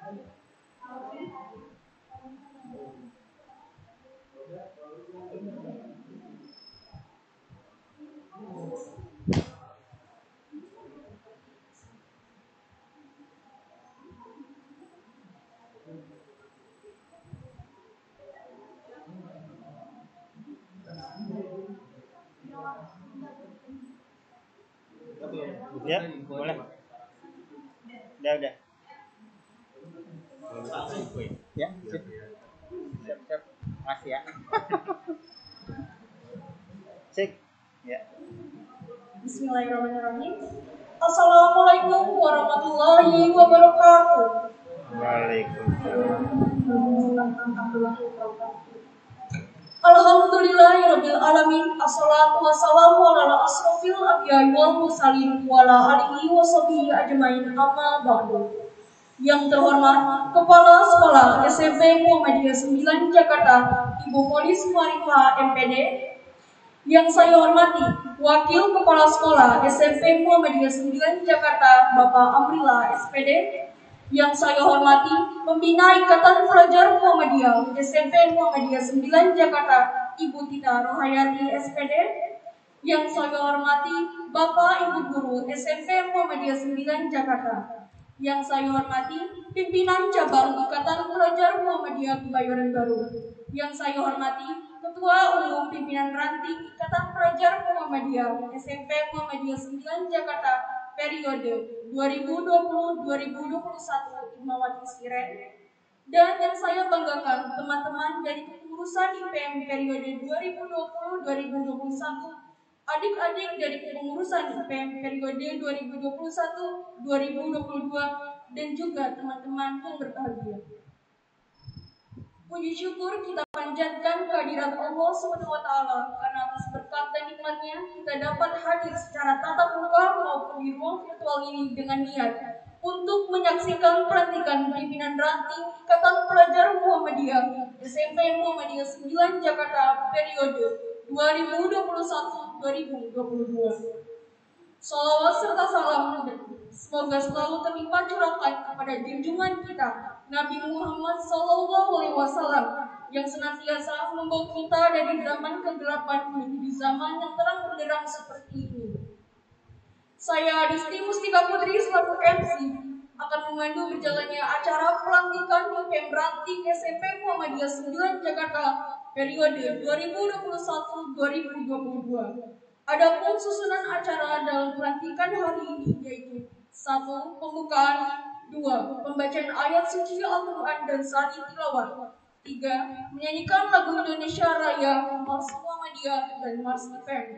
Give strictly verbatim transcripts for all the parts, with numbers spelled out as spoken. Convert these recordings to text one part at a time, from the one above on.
Ya, boleh. Udah, udah. Ya, siap. Siap, siap. Makasih ya. Cek. Ya. Bismillahirrahmanirrahim. Assalamualaikum warahmatullahi wabarakatuh. Waalaikumsalam. Alhamdulillahirabbil alamin. Assalatu wassalamu ala asrofil anbiya'i wal mursalin wa ala alihi washabihi ajmain. Amma ba'du. Yang terhormat Kepala Sekolah S M P Muhammadiyah sembilan Jakarta, Ibu Polis Marifah M P D. Yang saya hormati Wakil Kepala Sekolah S M P Muhammadiyah sembilan Jakarta, Bapak Amrila S P D. Yang saya hormati Pembina Ikatan Pelajar Muhammadiyah S M P Muhammadiyah sembilan Jakarta, Ibu Tita Rohayati S P D. Yang saya hormati Bapak Ibu Guru S M P Muhammadiyah sembilan Jakarta. Yang saya hormati Pimpinan Cabang Ikatan Pelajar Muhammadiyah Kebayoran Baru. Yang saya hormati Ketua Umum Pimpinan Ranting Ikatan Pelajar Muhammadiyah S M P Muhammadiyah sembilan Jakarta periode dua ribu dua puluh sampai dua ribu dua puluh satu, Imawati Siren. Dan yang saya banggakan teman-teman dari kepengurusan I P M periode dua ribu dua puluh sampai dua ribu dua puluh satu, adik-adik dari kepengurusan I P M periode dua ribu dua puluh satu sampai dua ribu dua puluh dua, dan juga teman-teman yang berbahagia. Puji syukur kita panjatkan kehadirat Allah subhanahu wa taala karena atas berkat dan nikmatnya kita dapat hadir secara tatap muka maupun di ruang virtual ini dengan niat untuk menyaksikan pelantikan pimpinan ranting Ikatan Pelajar Muhammadiyah S M P Muhammadiyah sembilan Jakarta periode dua ribu dua puluh satu sampai dua ribu dua puluh dua. Salawat serta salam semoga selalu terlimpah curahkan kepada junjungan kita Nabi Muhammad Sallallahu Alaihi Wasallam yang senantiasa membawa kita dari zaman kegelapan menuju zaman yang terang benderang seperti ini. Saya Disti Mustika Putri selaku M C akan memandu berjalannya acara pelantikan I P M Ranting S M P Muhammadiyah sembilan Jakarta periode dua ribu dua puluh satu sampai dua ribu dua puluh dua. Adapun susunan acara dalam pelantikan hari ini yaitu satu. Pembukaan, dua. Pembacaan ayat suci Al-Quran dan sari tilawah, tiga. Menyanyikan lagu Indonesia Raya, Mars Muhammadiyah, dan Mars I P M.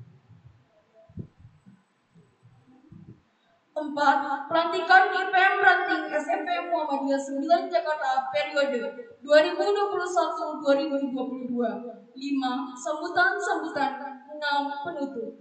Empat. Pelantikan I P M Ranting S M P Muhammadiyah sembilan Jakarta periode dua ribu dua puluh satu sampai dua ribu dua puluh dua. Lima. Sambutan-sambutan. Enam. Penutup.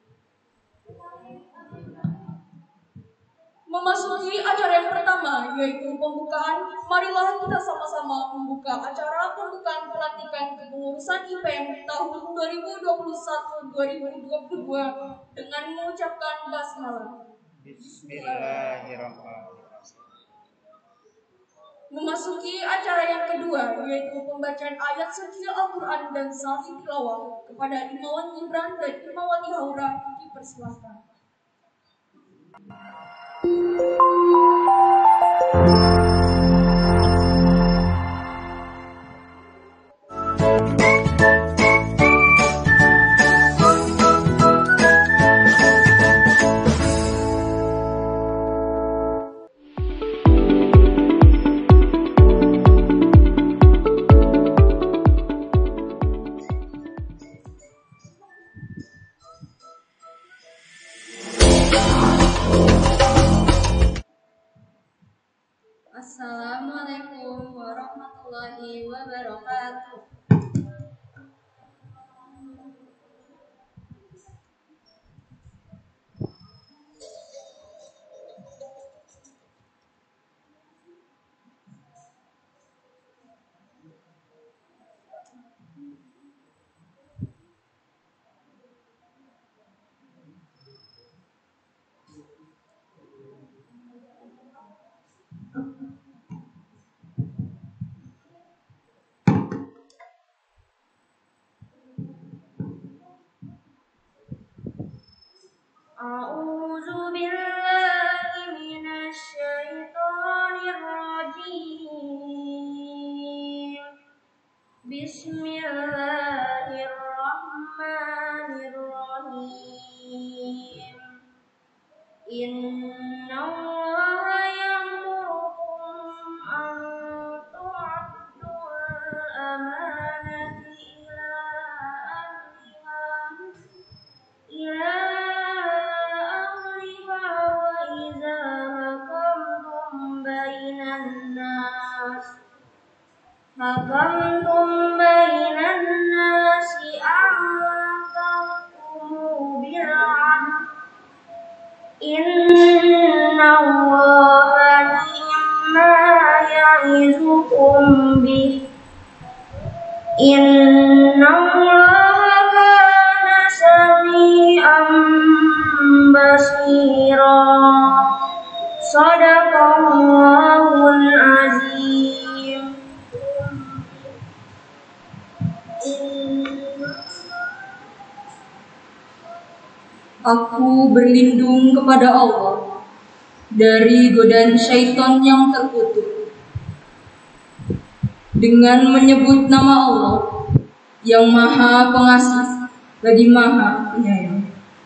Memasuki acara yang pertama yaitu pembukaan, marilah kita sama-sama membuka acara pembukaan pelantikan kepengurusan I P M tahun dua ribu dua puluh satu sampai dua ribu dua puluh dua dengan mengucapkan basmalah. Bismillahirrahmanirrahim. Memasuki acara yang kedua yaitu pembacaan ayat suci Al-Quran dan sari tilawah. Kepada Imawan Gibran dan Imawati Haura dipersilahkan. Assalamualaikum warahmatullahi wabarakatuh. Bismillahirrahmanirrahim. Innallaha ya'murukum an tu'addul amanati ila ahliha ila ahliha wa idza hakamtum bainan nas hakamtum bainan nasi an tahkumu bil 'adl innallaha ni'ma ya'izukum bih innallaha kana sami'an basira. Shadaqallahul azim. Aku berlindung kepada Allah dari godaan syaitan yang terkutuk dengan menyebut nama Allah yang Maha Pengasih lagi Maha Penyayang.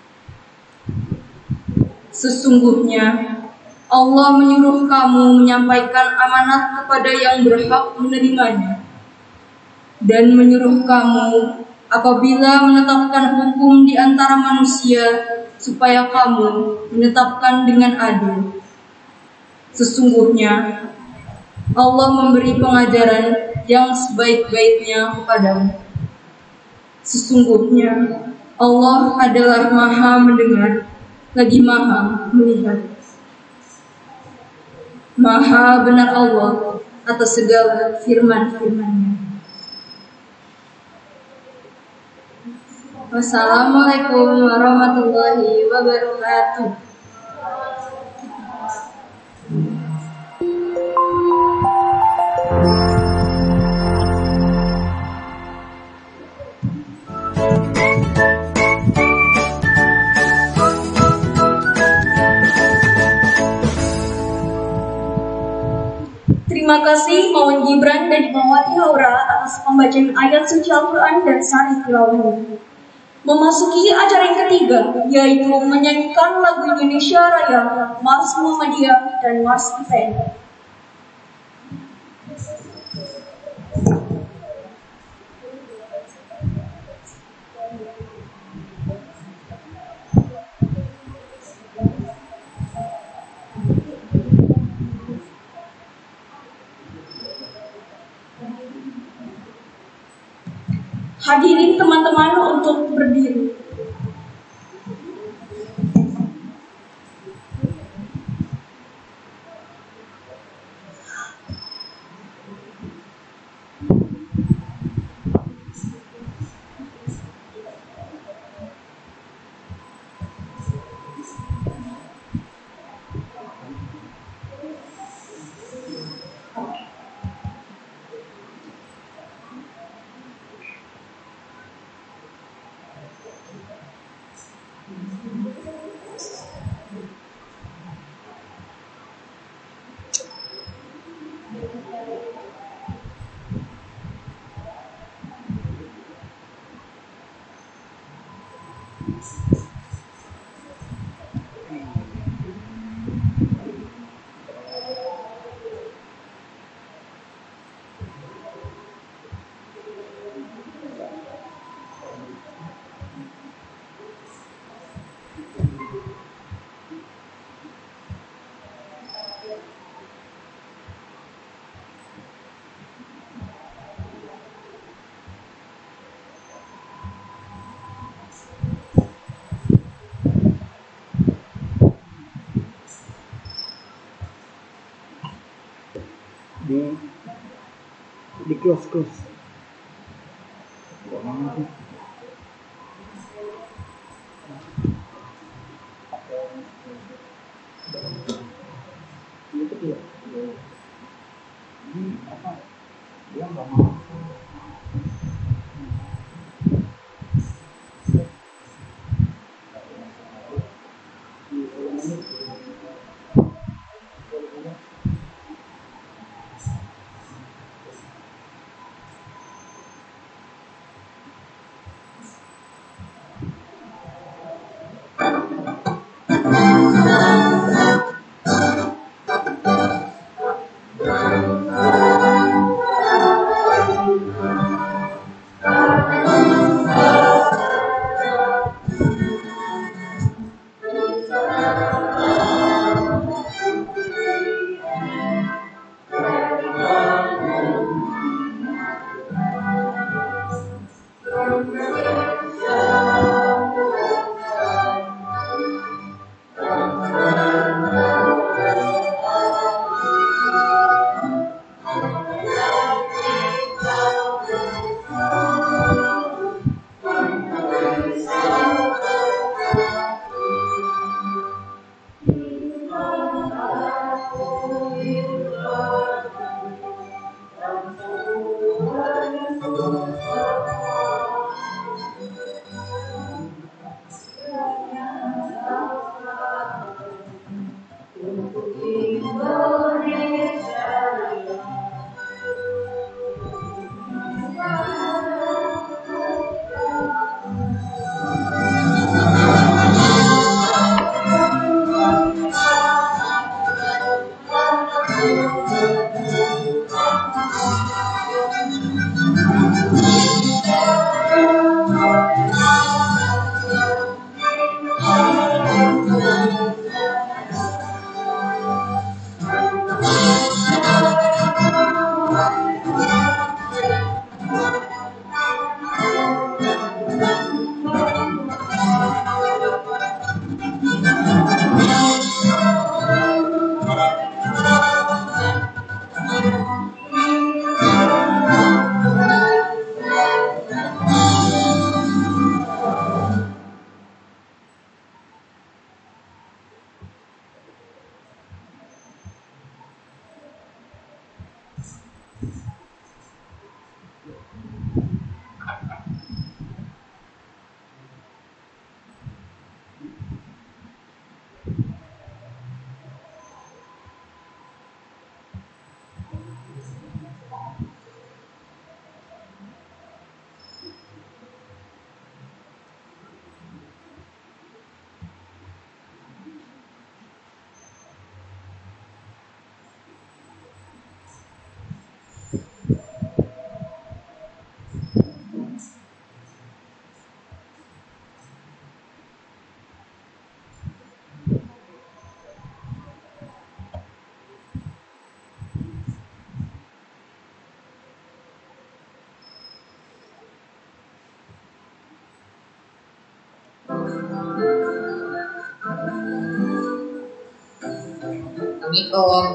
Sesungguhnya Allah menyuruh kamu menyampaikan amanat kepada yang berhak menerimanya dan menyuruh kamu apabila menetapkan hukum di antara manusia supaya kamu menetapkan dengan adil. Sesungguhnya Allah memberi pengajaran yang sebaik-baiknya kepadamu. Sesungguhnya Allah adalah Maha mendengar lagi Maha melihat. Maha benar Allah atas segala firman-firman-Nya. Wassalamualaikum warahmatullahi wabarakatuh. Terima kasih Mawon Gibran dan Mawati Laura atas pembacaan ayat suci Al-Quran dan sari tilawahnya. Memasuki acara yang ketiga, yaitu menyanyikan lagu Indonesia Raya, Mars Muhammadiyah, dan Mars Event. Hadirin teman-teman untuk berdiri. di di kios-kios. Amit Om.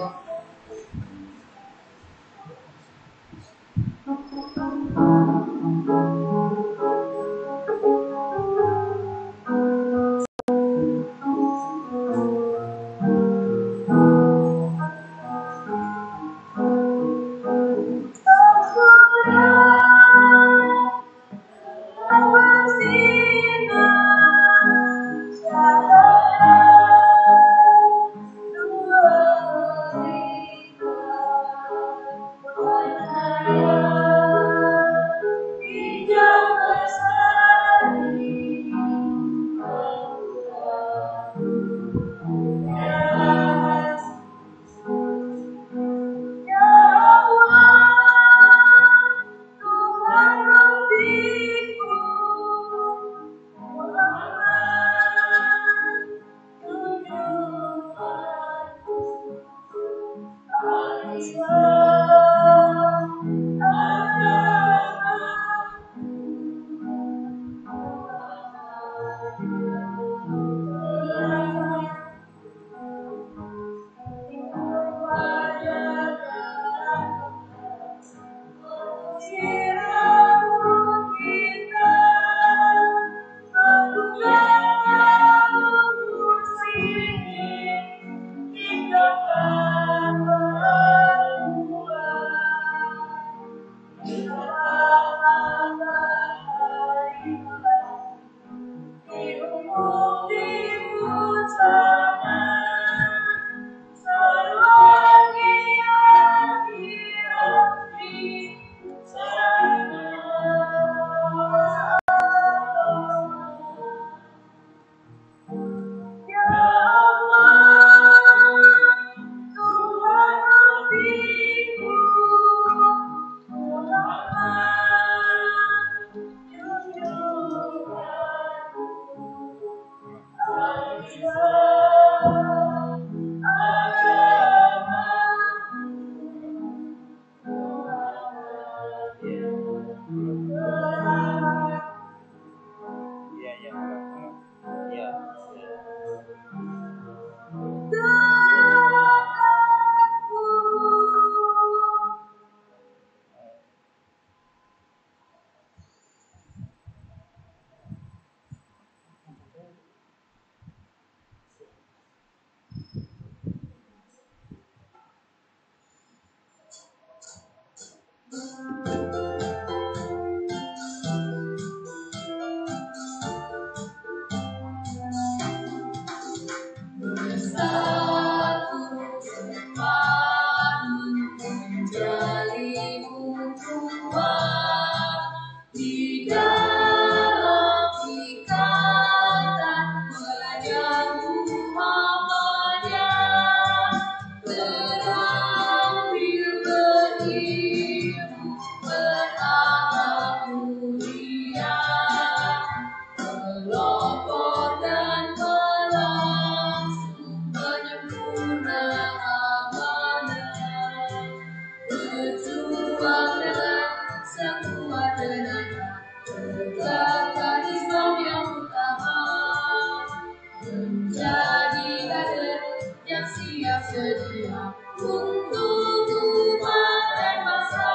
untuk umat dan bangsa.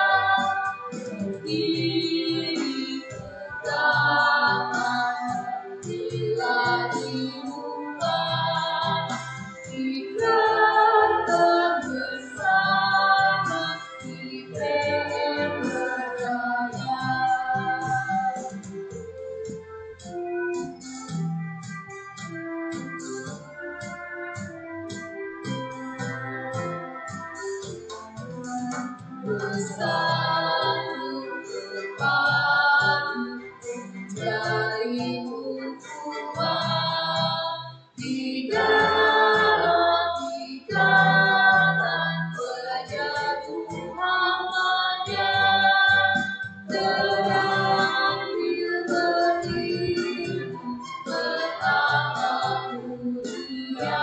Berdiri tegakkan bila dibuka, ikrarkan bersama I P M berdaya. Bersatu berpadu menjadi ukuran di dalam ikatan pelajar Muhammadiyah. Terampil berilmu, beramal mulia,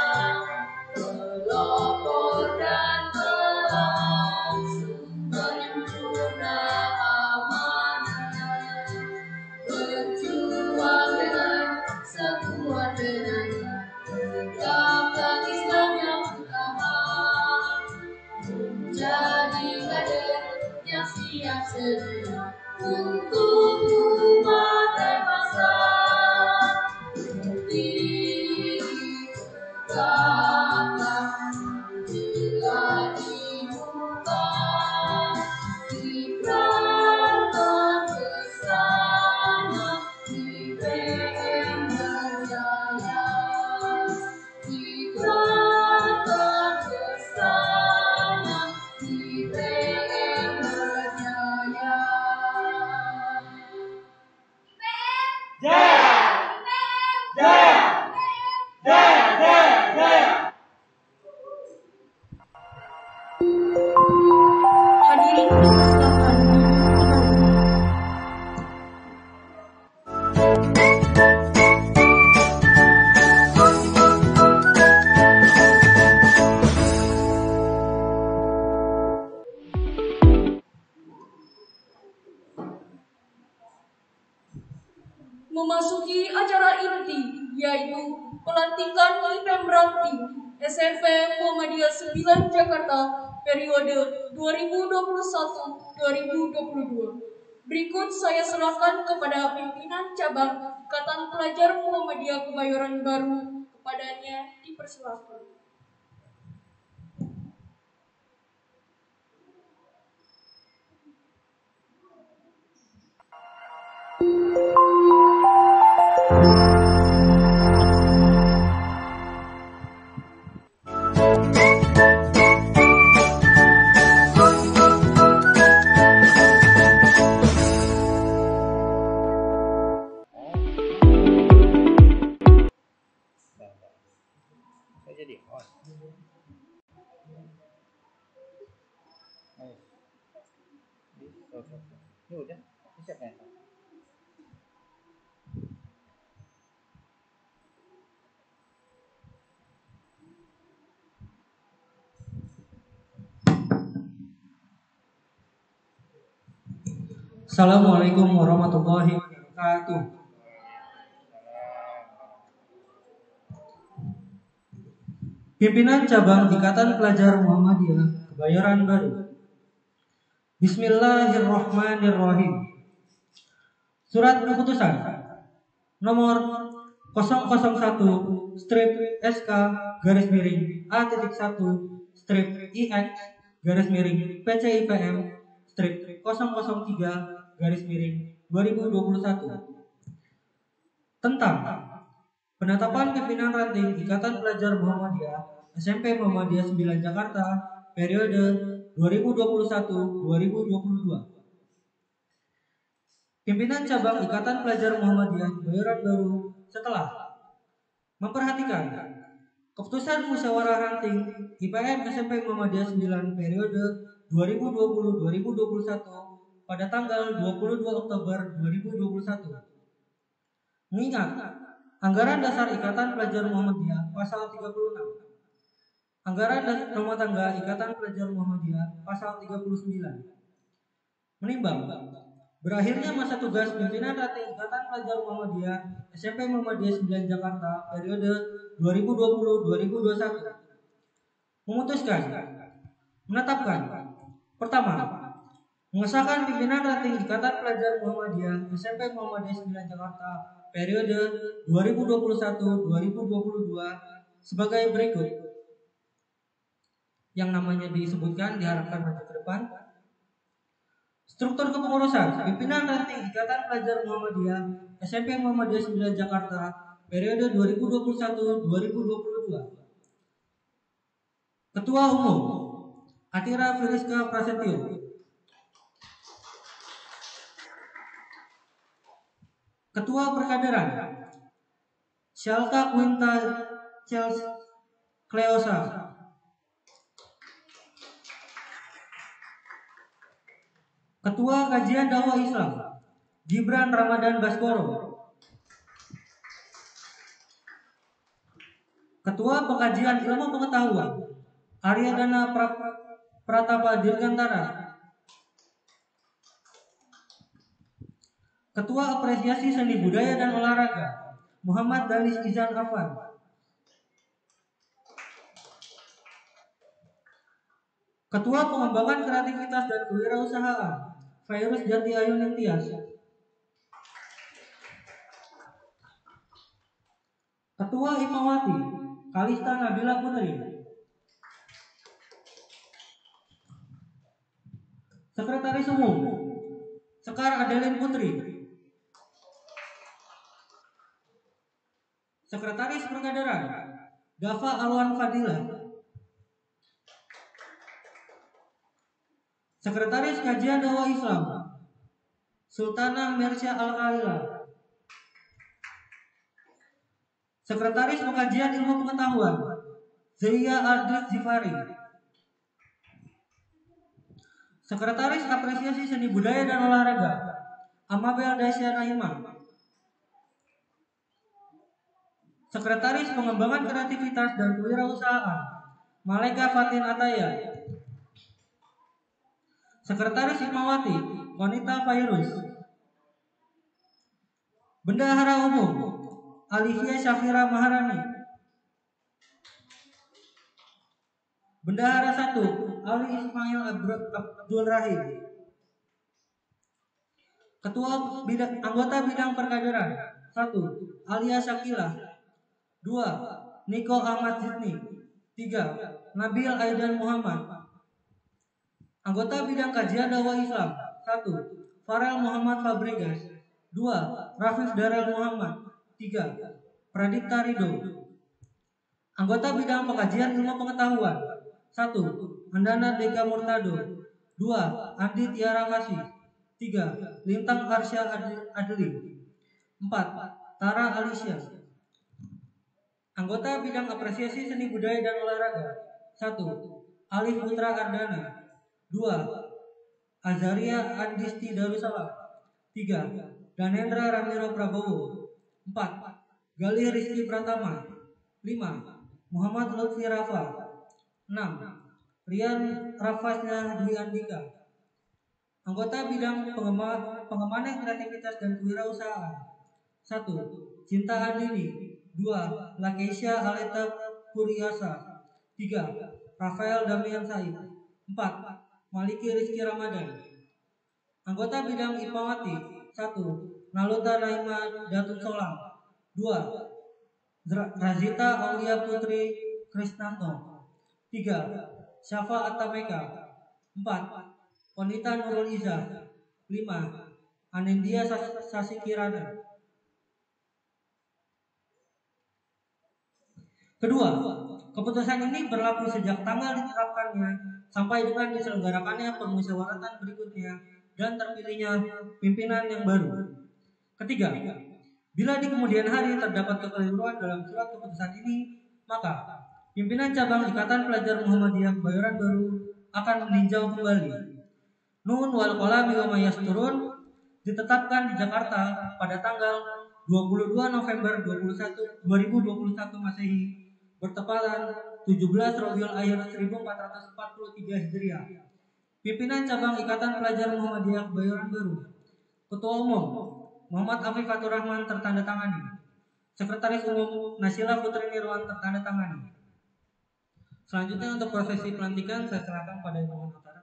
pelopor dan pelangsung penyempurna amanah. Berjuang dengan sekuat tenaga, tegakkan Islam yang utama, menjadi kader yang siap sedia untuk umat dan bangsa. Berdiri tegakkan bila dibuka, ikrarkan bersama I P M berdaya. Ikrarkan bersama I P M berdaya. Jaya! Jaya! Jaya! Jaya! Jaya! Hadirin silakan duduk kembali. Memasuki acara inti, yaitu pelantikan I P M Ranting S M P Muhammadiyah sembilan Jakarta periode dua ribu dua puluh satu sampai dua ribu dua puluh dua. Berikut saya serahkan kepada pimpinan cabang Ikatan Pelajar Muhammadiyah Kebayoran Baru. Kepadanya dipersilakan. Saya jadi host. Ayo. Ini udah, ini siapa ya? Assalamualaikum warahmatullahi wabarakatuh. Pimpinan Cabang Ikatan Pelajar Muhammadiyah Kebayoran Baru. Bismillahirrahmanirrahim. Surat Keputusan nomor nol nol satu strip S K garis miring A satu strip I X garis miring P C I P M strip nol nol tiga garis miring dua ribu dua puluh satu tentang penetapan pimpinan ranting Ikatan Pelajar Muhammadiyah S M P Muhammadiyah sembilan Jakarta periode dua ribu dua puluh satu sampai dua ribu dua puluh dua. Pimpinan Cabang Ikatan Pelajar Muhammadiyah Kebayoran Baru setelah memperhatikan keputusan musyawarah ranting I P M S M P Muhammadiyah sembilan periode dua ribu dua puluh sampai dua ribu dua puluh satu pada tanggal dua puluh dua Oktober dua ribu dua puluh satu. Mengingat anggaran dasar Ikatan Pelajar Muhammadiyah pasal tiga puluh enam, anggaran rumah tangga Ikatan Pelajar Muhammadiyah pasal tiga puluh sembilan. Menimbang berakhirnya masa tugas pimpinan ranting Ikatan Pelajar Muhammadiyah S M P Muhammadiyah sembilan Jakarta periode dua ribu dua puluh sampai dua ribu dua puluh satu. memutuskan, menetapkan. Pertama, mengesahkan pimpinan ranting Ikatan Pelajar Muhammadiyah S M P Muhammadiyah sembilan Jakarta periode dua ribu dua puluh satu sampai dua ribu dua puluh dua sebagai berikut. Yang namanya disebutkan diharapkan maju ke depan. Struktur kepengurusan pimpinan ranting Ikatan Pelajar Muhammadiyah S M P Muhammadiyah sembilan Jakarta periode dua ribu dua puluh satu sampai dua ribu dua puluh dua. Ketua Umum Atira Firiska Prasetyo. Ketua Perkaderan Syalka Quinta Chelsea Cleosa. Ketua Kajian Dakwah Islam Gibran Ramadan Baskoro. Ketua Pengkajian Ilmu Pengetahuan Aryadana Pratapa Dirgantara. Ketua Apresiasi Seni Budaya dan Olahraga Muhammad Danis Izan Afan. Ketua Pengembangan Kreativitas dan Kewirausahaan Fairuz Jati Ayu Nintias. Ketua Hipmawati Kalista Nabila Putri. Sekretaris Umum Sekar Adeline Putri. Sekretaris Perkaderan Dava Alwan Fadila. Sekretaris Kajian Dakwah Islam Sultana Mersya Al-Khalila. Sekretaris Pengkajian Ilmu Pengetahuan Zia Ardis Zifari. Sekretaris Apresiasi Seni Budaya dan Olahraga Amabel Dasya Naima. Sekretaris Pengembangan Kreativitas dan Kewirausahaan Malaika Fatin Ataya. Sekretaris Hikmawati Wanita Fairuz. Bendahara Umum Alivia Syafira Maharani. Bendahara satu Ali Ismail Abdul Rahim. Ketua bidang, Anggota Bidang Perkaderan satu Alia Syakila. dua Niko Ahmad Zidni. tiga Nabil Aidan Muhammad. Anggota Bidang Kajian Dakwah Islam satu Farel Muhammad Fabregas. dua Rafif Darel Muhammad. tiga Pradipta Ridho. Anggota Bidang Pengkajian Ilmu Pengetahuan satu Andana Deka Murtado. dua Andi Tiara Kasih. tiga Lintang Arsya Adli. empat Tara Alicia. Anggota Bidang Apresiasi Seni Budaya dan Olahraga satu Alif Putra Ardana. dua Azaria Andisti Darussalam. tiga Danendra Ramiro Prabowo. empat Galih Rizky Pratama. lima Muhammad Lutfi Rafa. enam Rian Rafasnya Dwi Andika. Anggota Bidang Pengembangan Kreativitas dan Kewirausahaan satu Cinta Andini. dua Lakeisha Aleta Puriasa. tiga Rafael Damian Said. empat Maliki Rizky Ramadan. Anggota Bidang Hipmawati satu Naluta Naima Datun Solang. dua Razita Aulia Putri Krisnanto. tiga Syafa Atameka. empat Wanita Nurul Iza. lima Anindya Sasi Kirana. Kedua, keputusan ini berlaku sejak tanggal ditetapkannya sampai dengan diselenggarakannya permusyawaratan berikutnya dan terpilihnya pimpinan yang baru. Ketiga, bila di kemudian hari terdapat kekeliruan dalam surat keputusan ini, maka pimpinan cabang Ikatan Pelajar Muhammadiyah Kebayoran Baru akan meninjau kembali. Nun wal qalami wa ma yasturun ditetapkan di Jakarta pada tanggal dua puluh dua November dua ribu dua puluh satu Masehi bertepatan tujuh belas Rabiul Akhir seribu empat ratus empat puluh tiga Hijriah. Pimpinan cabang Ikatan Pelajar Muhammadiyah Kebayoran Baru. Ketua Umum Muhammad Afifatur Rahman tertandatangani. Sekretaris Umum Nasila Putri Nirwan tertandatangani. Selanjutnya untuk prosesi pelantikan saya serahkan pada Imam Notara.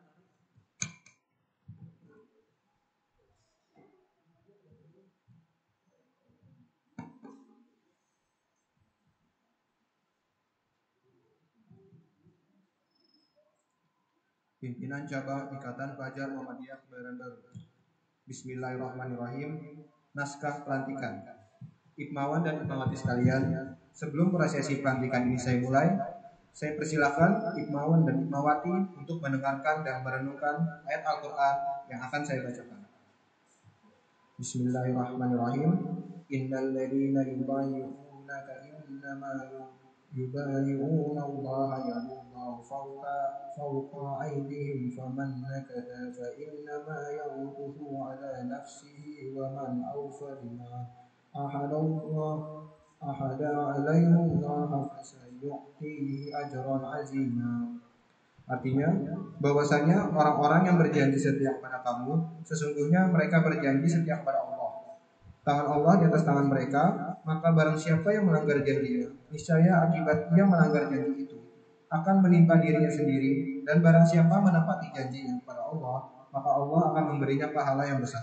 Pimpinan Cabang Ikatan Pelajar Muhammadiyah Kebayoran Baru. Bismillahirrahmanirrahim. Naskah pelantikan. Ikmawan dan Ikmawati sekalian, sebelum prosesi pelantikan ini saya mulai, saya persilahkan Ikmawan dan Ikmawati untuk mendengarkan dan merenungkan ayat Al-Quran yang akan saya bacakan. Bismillahirrahmanirrahim. Innal ladzina yubayyi'unaka innama yubayyi'una Allah yadullahu fawqa fawqa aydihim faman nakatha fa innama yanqutu 'ala nafsihi wa man awfa bima ahadallah ahada 'alaihi Allah fasayu'tihi ajran 'azima. Artinya bahwasanya orang-orang yang berjanji setia kepada kamu, sesungguhnya mereka berjanji setia kepada Allah. Tangan Allah di atas tangan mereka, maka barang siapa yang melanggar janjinya, niscaya akibat dia melanggar janji itu akan menimpa dirinya sendiri, dan barang siapa menepati janjinya kepada Allah, maka Allah akan memberinya pahala yang besar.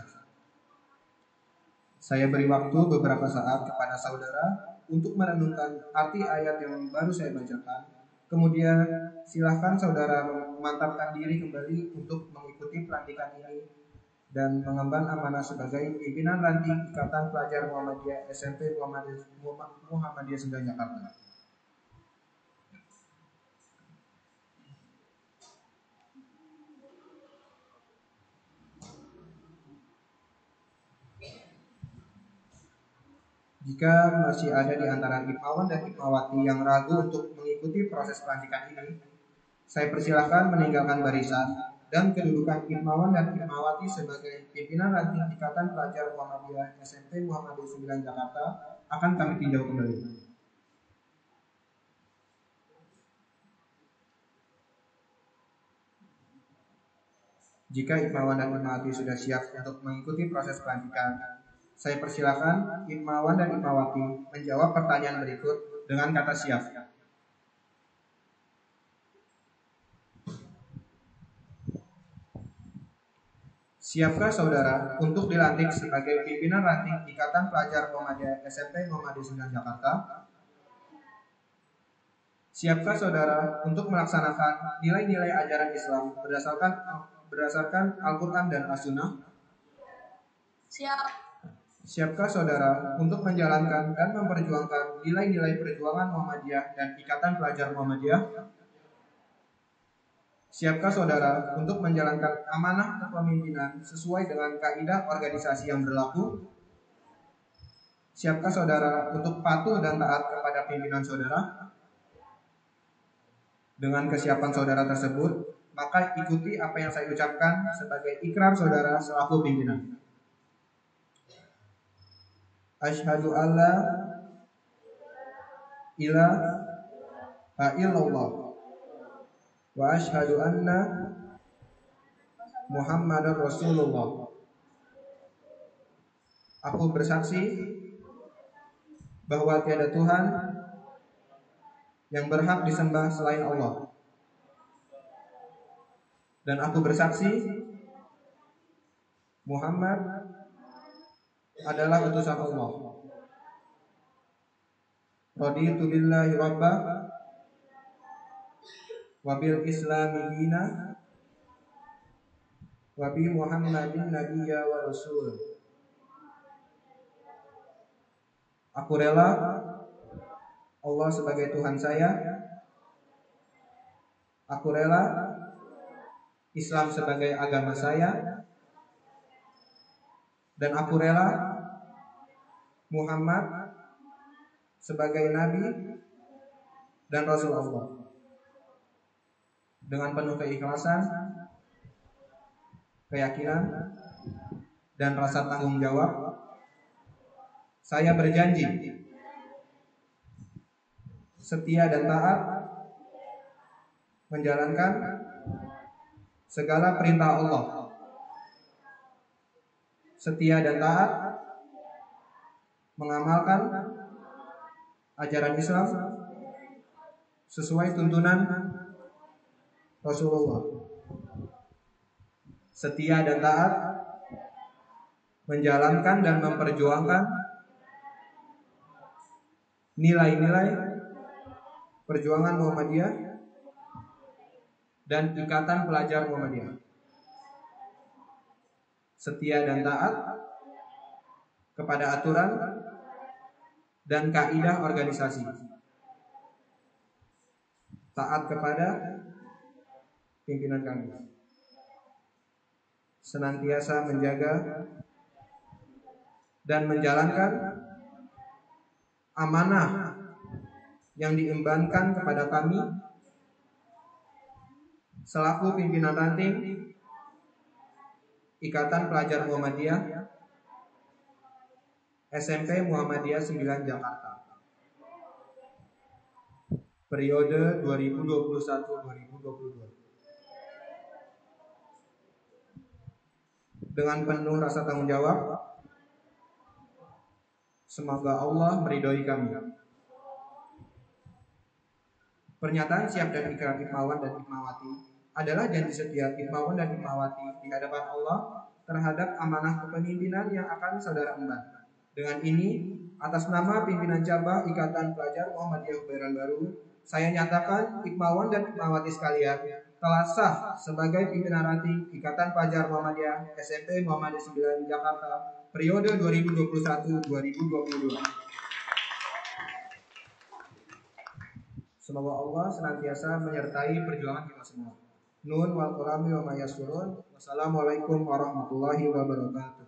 Saya beri waktu beberapa saat kepada saudara untuk merenungkan arti ayat yang baru saya bacakan. Kemudian silahkan saudara memantapkan diri kembali untuk mengikuti pelantikan ini dan mengemban amanah sebagai pimpinan ranting Ikatan Pelajar Muhammadiyah S M P Muhammadiyah, Muhammadiyah sembilan Jakarta. Jika masih ada di antara Ikmawan dan Ikmawati yang ragu untuk mengikuti proses pelantikan ini, saya persilahkan meninggalkan barisan dan kedudukan Ikmawan dan Ikmawati sebagai pimpinan ranting Ikatan Pelajar Muhammadiyah S M P Muhammadiyah sembilan Jakarta akan kami tinjau kembali. Jika Ikmawan dan Ikmawati sudah siap untuk mengikuti proses pelantikan, saya persilakan Ikmawan dan Ikmawati menjawab pertanyaan berikut dengan kata siap. Siapkah saudara untuk dilantik sebagai pimpinan ranting Ikatan Pelajar Muhammadiyah S M P Muhammadiyah sembilan Jakarta? Siapkah saudara untuk melaksanakan nilai-nilai ajaran Islam berdasarkan berdasarkan Al-Quran dan As-Sunnah? Siap. Siapkah saudara untuk menjalankan dan memperjuangkan nilai-nilai perjuangan Muhammadiyah dan Ikatan Pelajar Muhammadiyah? Siapkah saudara untuk menjalankan amanah kepemimpinan sesuai dengan kaidah organisasi yang berlaku? Siapkah saudara untuk patuh dan taat kepada pimpinan saudara? Dengan kesiapan saudara tersebut, maka ikuti apa yang saya ucapkan sebagai ikrar saudara selaku pimpinan. Asyhadu alla ilaha illallah wa asyhadu anna Muhammadar Rasulullah. Aku bersaksi bahwa tiada Tuhan yang berhak disembah selain Allah. Dan aku bersaksi Muhammad adalah utusan Allah. Raditu billahi rabba wa bil islami dina wa bi Muhammadin nabiyya wa rasul. Aku rela Allah sebagai Tuhan saya. Aku rela Islam sebagai agama saya. Dan aku rela Muhammad sebagai Nabi dan Rasul Allah. Dengan penuh keikhlasan, keyakinan, dan rasa tanggung jawab, saya berjanji setia dan taat menjalankan segala perintah Allah, setia dan taat mengamalkan ajaran Islam sesuai tuntunan Rasulullah, setia dan taat, menjalankan dan memperjuangkan nilai-nilai perjuangan Muhammadiyah dan Ikatan Pelajar Muhammadiyah, setia dan taat kepada aturan dan kaidah organisasi, taat kepada pimpinan kami, senantiasa menjaga dan menjalankan amanah yang diembankan kepada kami selaku pimpinan ranting Ikatan Pelajar Muhammadiyah S M P Muhammadiyah sembilan Jakarta periode dua ribu dua puluh satu sampai dua ribu dua puluh dua. Dengan penuh rasa tanggung jawab, semoga Allah meridhoi kami. Pernyataan siap dan ikrar Hikmawan dan Hikmawati adalah janji setia Hikmawan dan Hikmawati di hadapan Allah terhadap amanah kepemimpinan yang akan saudara emban. Dengan ini, atas nama pimpinan cabang Ikatan Pelajar Muhammadiyah Kebayoran Baru, saya nyatakan Hikmawan dan Hikmawati sekalian telah sah sebagai pimpinan ranting Ikatan Pelajar Muhammadiyah S M P Muhammadiyah sembilan Jakarta periode dua ribu dua puluh satu sampai dua ribu dua puluh dua. Semoga Allah senantiasa menyertai perjuangan kita semua. Nun wal qalami wa ma yasturun. Wassalamualaikum warahmatullahi wabarakatuh.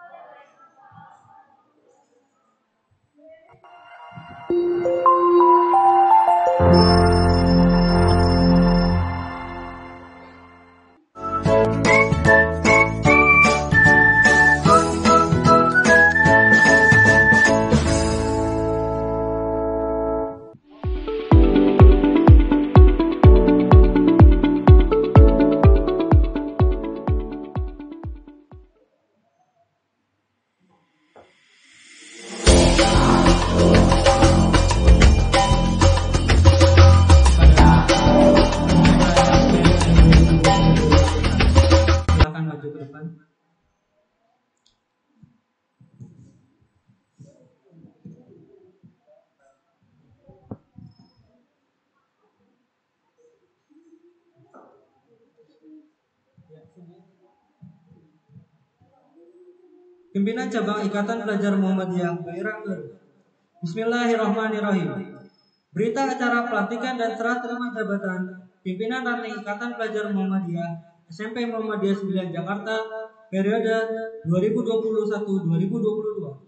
Pimpinan Cabang Ikatan Pelajar Muhammadiyah Kebayoran Baru. Bismillahirrahmanirrahim. Berita acara pelantikan dan serah terima jabatan Pimpinan Ranting Ikatan Pelajar Muhammadiyah S M P Muhammadiyah sembilan Jakarta periode dua ribu dua puluh satu sampai dua ribu dua puluh dua.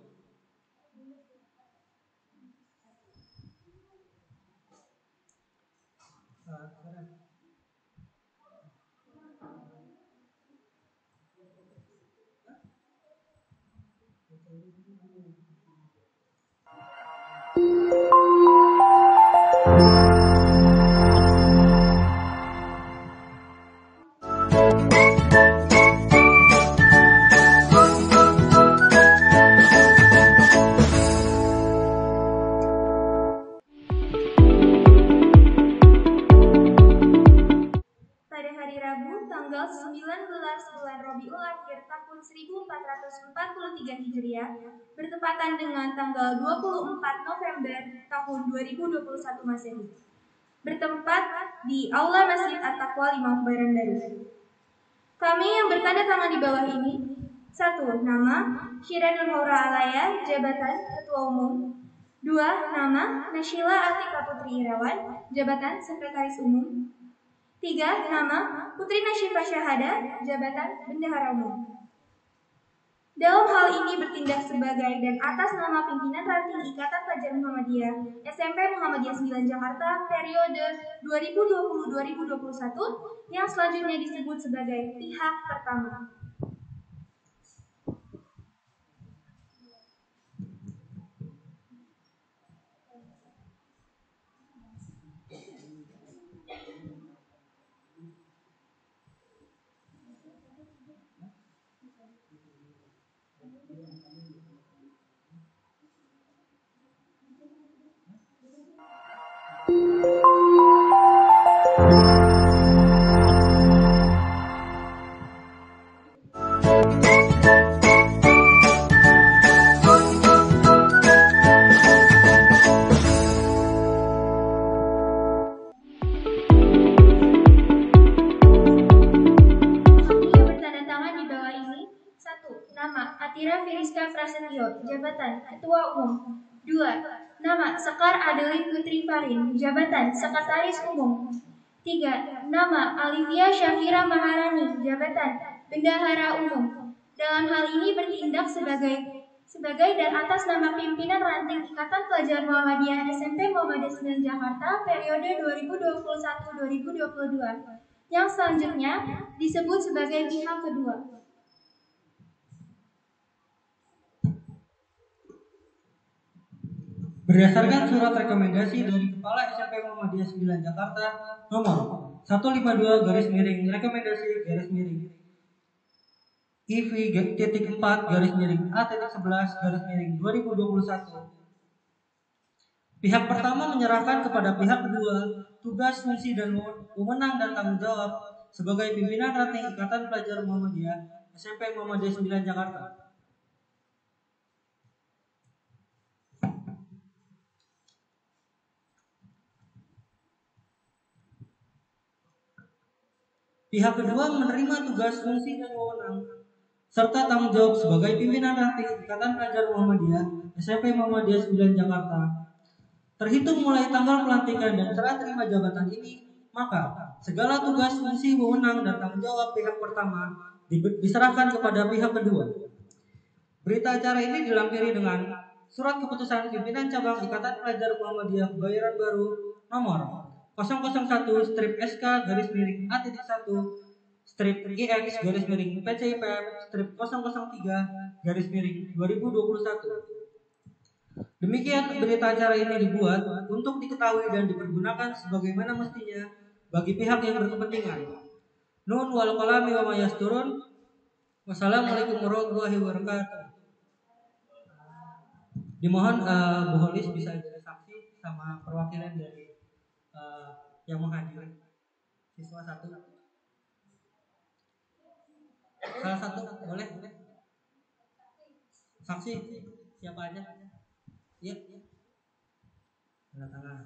sembilan belas bulan Rabiul Akhir tahun seribu empat ratus empat puluh tiga Hijriah bertepatan dengan tanggal dua puluh empat November tahun dua ribu dua puluh satu Masehi. Bertempat di Aula Masjid At-Taqwa lima Kebayoran Baru. Kami yang bertanda tangan di bawah ini: satu. Nama Syiranul Haura Alaya, jabatan Ketua Umum. Dua. Nama Nasyila Atika Putri Irawan, jabatan Sekretaris Umum. Tiga. Nama Putri Nasyifah Syahada, jabatan Bendahara Umum. Dalam hal ini bertindak sebagai dan atas nama pimpinan ranting Ikatan Pelajar Muhammadiyah S M P Muhammadiyah sembilan Jakarta periode dua ribu dua puluh sampai dua ribu dua puluh satu yang selanjutnya disebut sebagai pihak pertama. Thank you. Firiska Prasetyo, jabatan Ketua Umum. dua. Nama Sekar Adelit Putri Farin, jabatan Sekretaris Umum. tiga. Nama Alivia Syafira Maharani, jabatan Bendahara Umum. Dalam hal ini bertindak sebagai sebagai dan atas nama pimpinan ranting Ikatan Pelajar Muhammadiyah S M P Muhammadiyah sembilan Jakarta periode dua ribu dua puluh satu sampai dua ribu dua puluh dua yang selanjutnya disebut sebagai pihak kedua. Berdasarkan surat rekomendasi dari Kepala S M P Muhammadiyah sembilan Jakarta nomor seratus lima puluh dua garis miring rekomendasi garis miring I V titik empat garis miring A titik sebelas garis miring dua ribu dua puluh satu. Pihak pertama menyerahkan kepada pihak kedua tugas, fungsi, dan wewenang dan tanggung jawab sebagai pimpinan ranting Ikatan Pelajar Muhammadiyah S M P Muhammadiyah sembilan Jakarta. Pihak kedua menerima tugas, fungsi, dan wewenang serta tanggung jawab sebagai pimpinan ranting Ikatan Pelajar Muhammadiyah S M P Muhammadiyah sembilan Jakarta. Terhitung mulai tanggal pelantikan dan serah terima jabatan ini, maka segala tugas, fungsi, wewenang, dan tanggung jawab pihak pertama diserahkan kepada pihak kedua. Berita acara ini dilampiri dengan surat keputusan pimpinan cabang Ikatan Pelajar Muhammadiyah Kebayoran Baru nomor nol nol satu strip S K garis miring A titik satu strip G X garis miring P C I P F strip nol nol tiga garis miring dua ribu dua puluh satu. Demikian berita acara ini dibuat untuk diketahui dan dipergunakan sebagaimana mestinya bagi pihak yang berkepentingan. Nun wal qalami wa mayasturun. Wassalamualaikum warahmatullahi wabarakatuh. Dimohon uh, Bu Holis bisa jadi saksi sama perwakilan dari uh, yang menghadiri siswa satu. Salah satu boleh? Saksi siapa aja? Iya. Tanda tangan.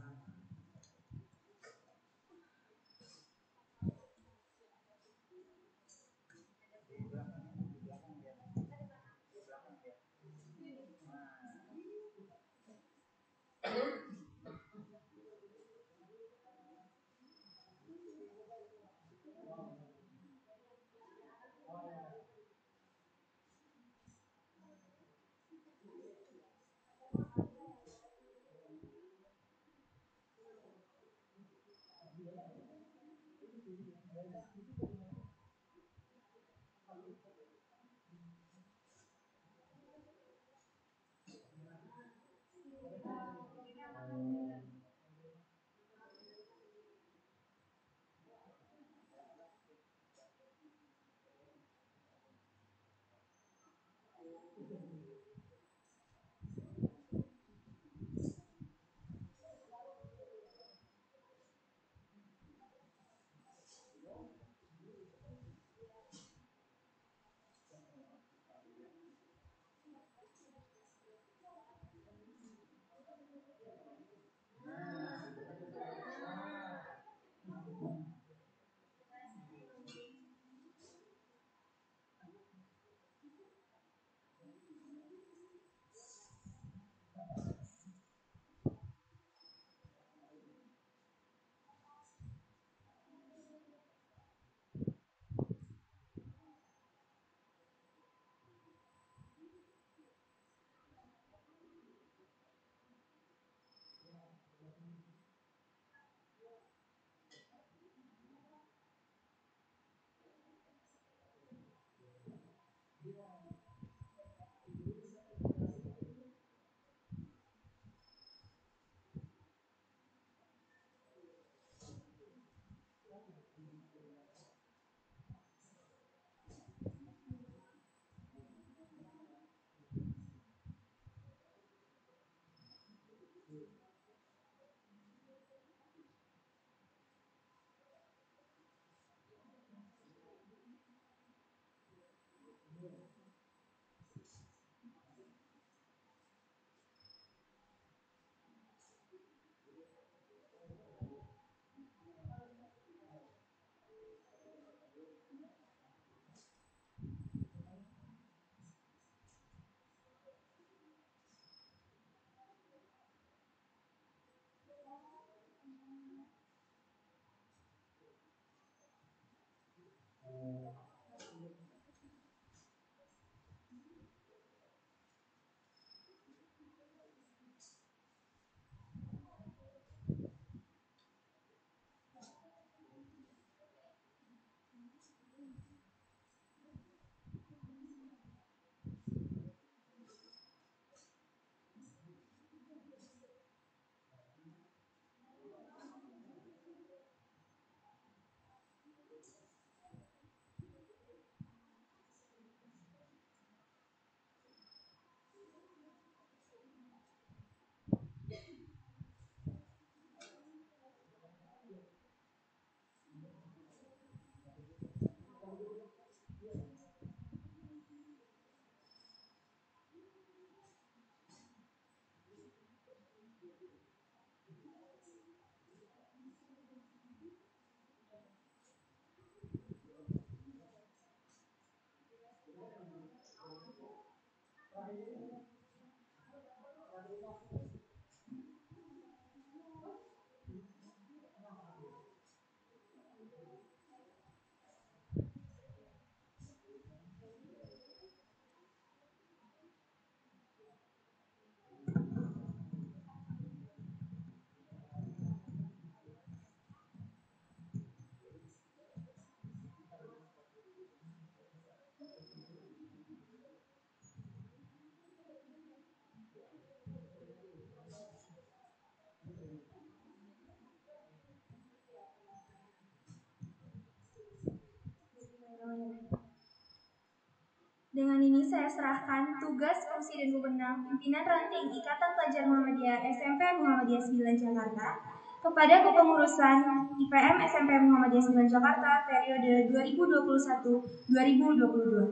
saya serahkan tugas, fungsi, dan wewenang pimpinan ranting Ikatan Pelajar Muhammadiyah S M P Muhammadiyah sembilan Jakarta kepada kepengurusan I P M S M P Muhammadiyah sembilan Jakarta periode dua ribu dua puluh satu sampai dua ribu dua puluh dua.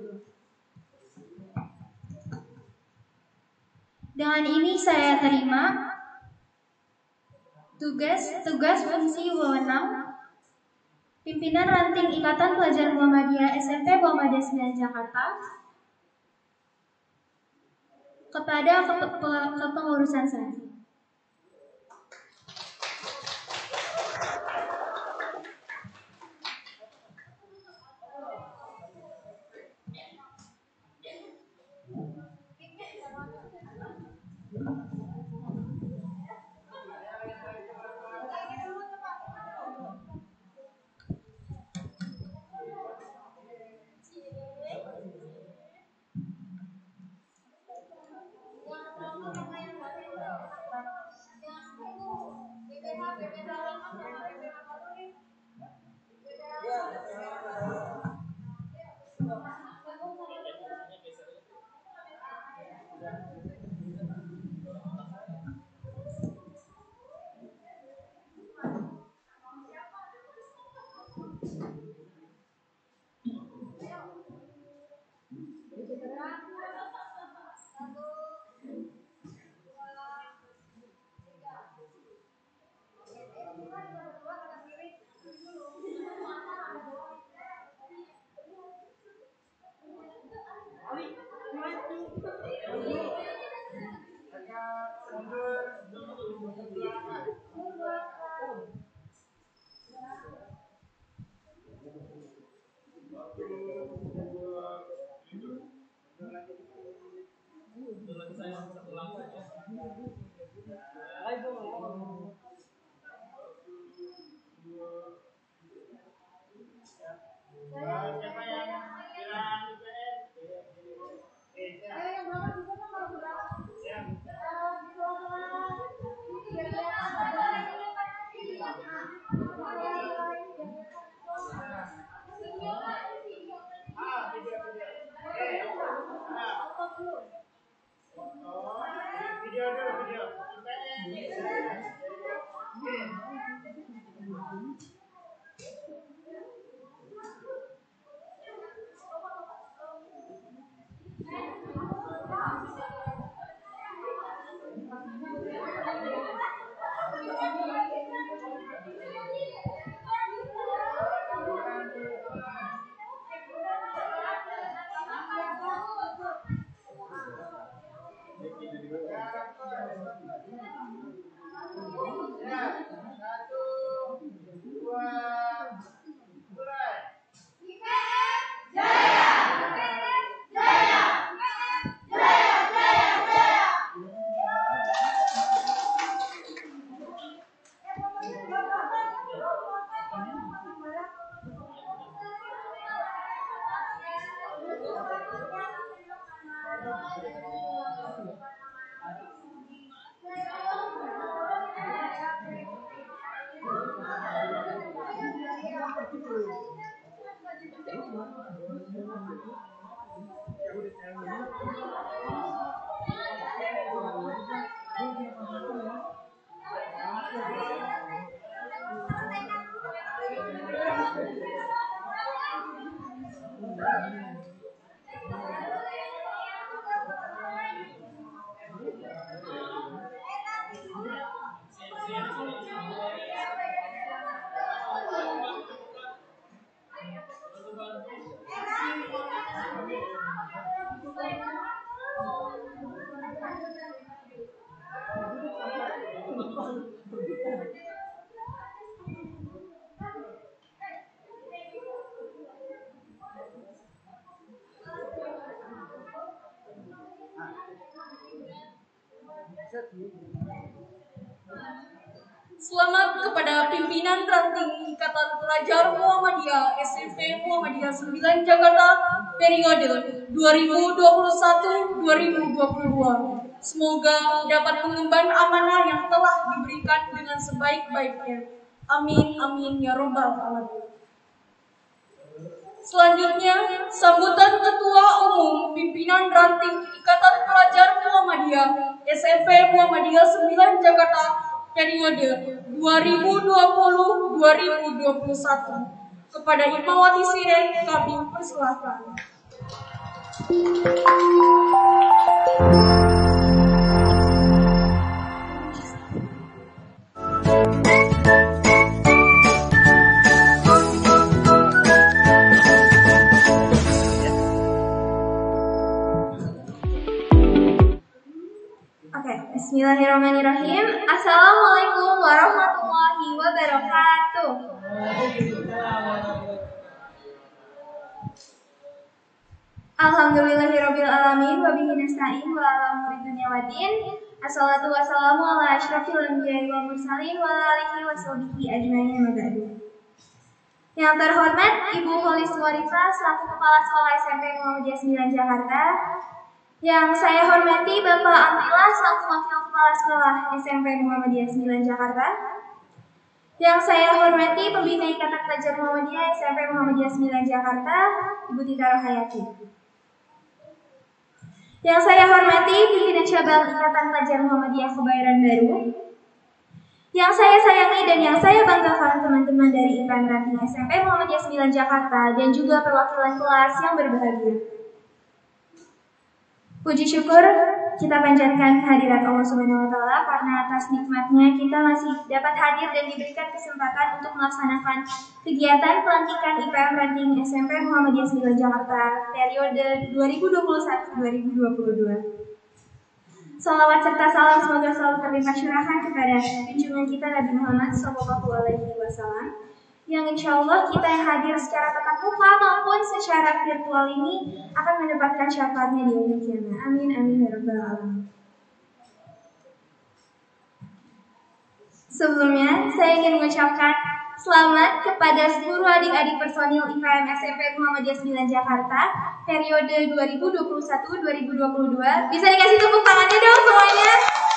Dengan ini saya terima tugas-tugas fungsi wewenang pimpinan ranting Ikatan Pelajar Muhammadiyah S M P Muhammadiyah sembilan Jakarta kepada kepengurusan saya. Selamat kepada pimpinan ranting Ikatan Pelajar Muhammadiyah S M P Muhammadiyah sembilan Jakarta periode dua ribu dua puluh satu sampai dua ribu dua puluh dua. Semoga dapat mengemban amanah yang telah diberikan dengan sebaik-baiknya. Amin amin ya robbal alamin. Selanjutnya, sambutan Ketua Umum Pimpinan Ranting Ikatan Pelajar Muhammadiyah S M P Muhammadiyah sembilan Jakarta periode dua ribu dua puluh sampai dua ribu dua puluh satu. Kepada Hikmawati Sirek kami persilahkan. Oke, bismillahirrahmanirrahim. Assalamualaikum warahmatullahi wabarakatuh. Alhamdulillahirabbil alamin wa bihi nasta'in wa ala umuri dunya waddin. Assalatu wassalamu ala asyrafil anbiya'i wal mursalin wa ala alihi washabihi ajmain wa ba'du. Yang terhormat Ibu Holis Warifah selaku Kepala Sekolah S M P Muhammadiyah sembilan Jakarta. Yang saya hormati Bapak Amrila selaku Wakil Kepala Sekolah S M P Muhammadiyah sembilan Jakarta. Yang saya hormati Pembina Ikatan Pelajar Muhammadiyah S M P Muhammadiyah sembilan Jakarta, Ibu Tita Rohayati. Yang saya hormati Pimpinan Cabang Ikatan Pelajar Muhammadiyah Kebayoran Baru. Yang saya sayangi dan yang saya banggakan teman-teman dari I P A N Ranting S M P Muhammadiyah sembilan Jakarta dan juga perwakilan kelas yang berbahagia. Puji syukur kita panjatkan kehadirat Allah Subhanahu wa taala karena atas nikmatnya kita masih dapat hadir dan diberikan kesempatan untuk melaksanakan kegiatan pelantikan I P A M Ranting S M P Muhammadiyah sembilan Jakarta periode dua ribu dua puluh satu sampai dua ribu dua puluh dua. Salawat serta salam semoga selalu terlimpah curahkan kepada junjungan kita Nabi Muhammad shallallahu alaihi wasallam, yang insya Allah kita yang hadir secara tatap muka maupun secara virtual ini akan mendapatkan syafaatnya di yaumil qiyamah. Amin amin ya rabbal alamin. Sebelumnya saya ingin mengucapkan selamat kepada seluruh adik-adik personil I P A M S M P Muhammadiyah sembilan Jakarta periode dua ribu dua puluh satu sampai dua ribu dua puluh dua. Bisa dikasih tepuk tangannya dong semuanya.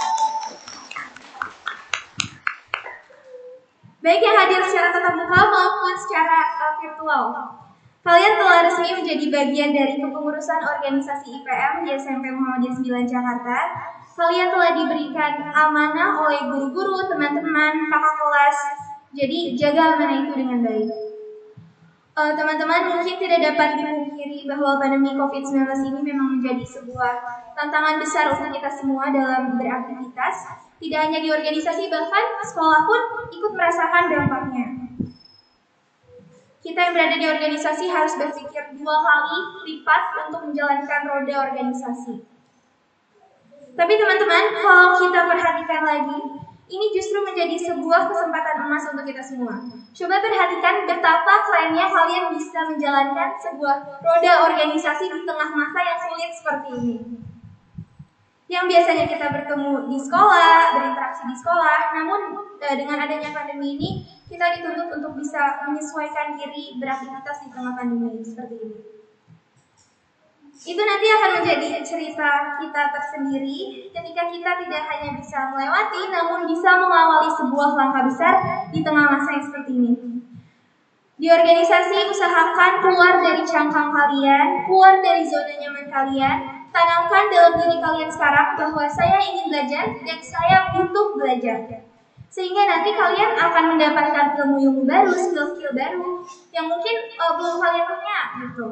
Baik yang hadir secara tatap muka maupun secara uh, virtual. Kalian telah resmi menjadi bagian dari kepengurusan organisasi I P A M di S M P Muhammadiyah sembilan Jakarta. Kalian telah diberikan amanah oleh guru-guru, teman-teman, kakak kelas. Jadi jaga amanah itu dengan baik. Uh, teman-teman mungkin tidak dapat dipungkiri bahwa pandemi covid sembilan belas ini memang menjadi sebuah tantangan besar untuk kita semua dalam beraktivitas. Tidak hanya di organisasi, bahkan sekolah pun ikut merasakan dampaknya. Kita yang berada di organisasi harus berpikir dua kali lipat untuk menjalankan roda organisasi. Tapi teman-teman, kalau kita perhatikan lagi, ini justru menjadi sebuah kesempatan emas untuk kita semua. Coba perhatikan betapa kerennya kalian bisa menjalankan sebuah roda organisasi di tengah masa yang sulit seperti ini. Yang biasanya kita bertemu di sekolah, berinteraksi di sekolah, namun e, dengan adanya pandemi ini, kita dituntut untuk bisa menyesuaikan diri beraktivitas di tengah pandemi seperti ini. Itu nanti akan menjadi cerita kita tersendiri ketika kita tidak hanya bisa melewati, namun bisa mengawali sebuah langkah besar di tengah masa yang seperti ini. Di organisasi, usahakan keluar dari cangkang kalian, keluar dari zona nyaman kalian. Tanamkan dalam diri kalian sekarang bahwa saya ingin belajar dan saya butuh belajar. Sehingga nanti kalian akan mendapatkan ilmu-ilmu baru, skill-skill baru yang mungkin uh, belum kalian punya gitu.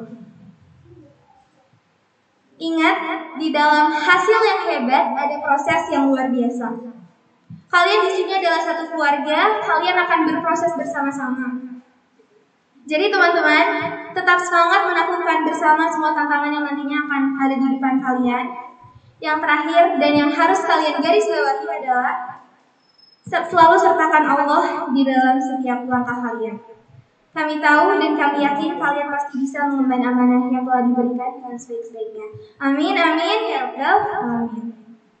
Ingat, di dalam hasil yang hebat ada proses yang luar biasa. Kalian di sini adalah satu keluarga, kalian akan berproses bersama-sama. Jadi teman-teman, tetap semangat menaklukkan bersama semua tantangan yang nantinya akan ada di depan kalian. Yang terakhir dan yang harus kalian garis bawahi adalah selalu sertakan Allah di dalam setiap langkah kalian. Kami tahu dan kami yakin kalian pasti bisa mengemban amanah yang telah diberikan dengan sebaik-baiknya. Amin, amin, ya Rabbal alamin.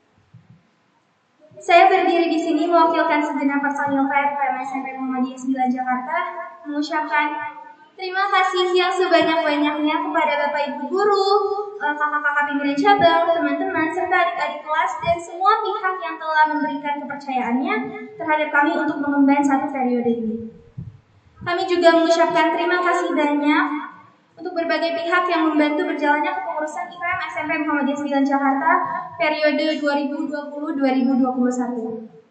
Saya berdiri di sini mewakilkan segenap personil P M P M S M P Muhammadiyah sembilan Jakarta mengucapkan terima kasih yang sebanyak-banyaknya kepada Bapak Ibu guru, kakak-kakak pimpinan cabang, teman-teman, serta adik-adik kelas dan semua pihak yang telah memberikan kepercayaannya terhadap kami untuk mengemban satu periode ini. Kami juga mengucapkan terima kasih banyak berbagai pihak yang membantu berjalannya kepengurusan I P M S M P Muhammadiyah sembilan Jakarta periode dua ribu dua puluh sampai dua ribu dua puluh satu.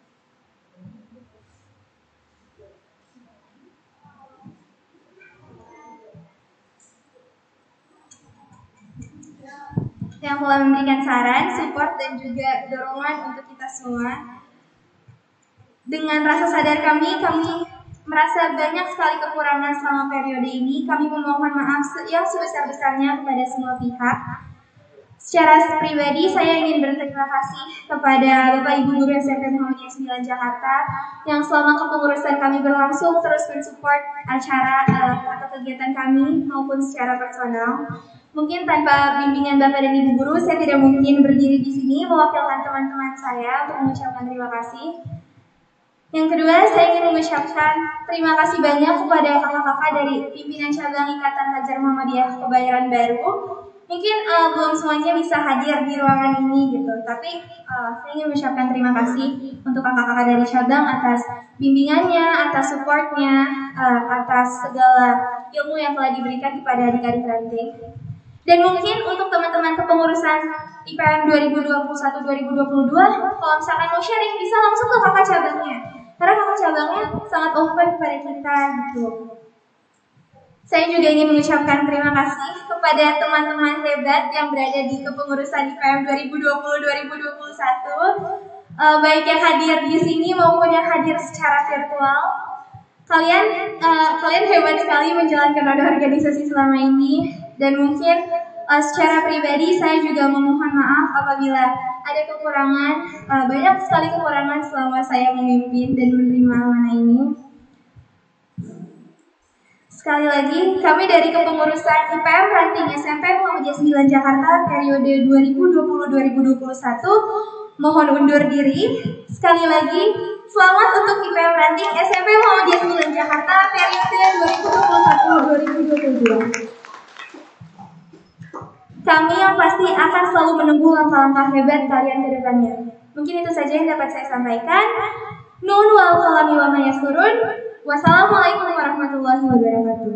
Yang telah memberikan saran, support, dan juga dorongan untuk kita semua. Dengan rasa sadar kami, kami merasa banyak sekali kekurangan selama periode ini. Kami memohon maaf yang sebesar-besarnya kepada semua pihak. Secara pribadi, saya ingin berterima kasih kepada Bapak Ibu Guru S M P Muhammadiyah sembilan Jakarta yang selama kepengurusan kami berlangsung terus mensupport acara uh, atau kegiatan kami maupun secara personal. Mungkin tanpa bimbingan Bapak dan Ibu Guru, saya tidak mungkin berdiri di sini mewakilkan teman-teman saya untuk mengucapkan terima kasih. Yang kedua, saya ingin mengucapkan terima kasih banyak kepada kakak-kakak dari pimpinan cabang Ikatan Pelajar Muhammadiyah Kebayoran Baru. Mungkin uh, belum semuanya bisa hadir di ruangan ini gitu, tapi uh, saya ingin mengucapkan terima kasih untuk kakak-kakak dari cabang atas bimbingannya, atas supportnya, uh, atas segala ilmu yang telah diberikan kepada adik-adik ranting. Dan mungkin untuk teman-teman kepengurusan I P M dua ribu dua puluh satu dua ribu dua puluh dua, kalau misalkan mau sharing bisa langsung ke kakak cabangnya. Karena kakak cabangnya sangat open kepada kita gitu. Saya juga ingin mengucapkan terima kasih kepada teman-teman hebat yang berada di kepengurusan I P M dua ribu dua puluh dua ribu dua puluh satu, uh, baik yang hadir di sini maupun yang hadir secara virtual. Kalian uh, kalian hebat sekali menjalankan roda organisasi selama ini. Dan mungkin uh, secara pribadi saya juga memohon maaf apabila ada kekurangan, uh, banyak sekali kekurangan selama saya memimpin dan menerima amanah ini. Sekali lagi, kami dari kepengurusan I P M Ranting S M P Muhammadiyah sembilan Jakarta periode dua ribu dua puluh sampai dua ribu dua puluh satu mohon undur diri. Sekali lagi, selamat untuk I P M Ranting S M P Muhammadiyah sembilan Jakarta periode dua ribu dua puluh satu sampai dua ribu dua puluh dua. Kami yang pasti akan selalu menunggu langkah-langkah hebat kalian ke depannya. Mungkin itu saja yang dapat saya sampaikan. Nun wal qalami wa ma yasturun. Wassalamualaikum warahmatullahi wabarakatuh.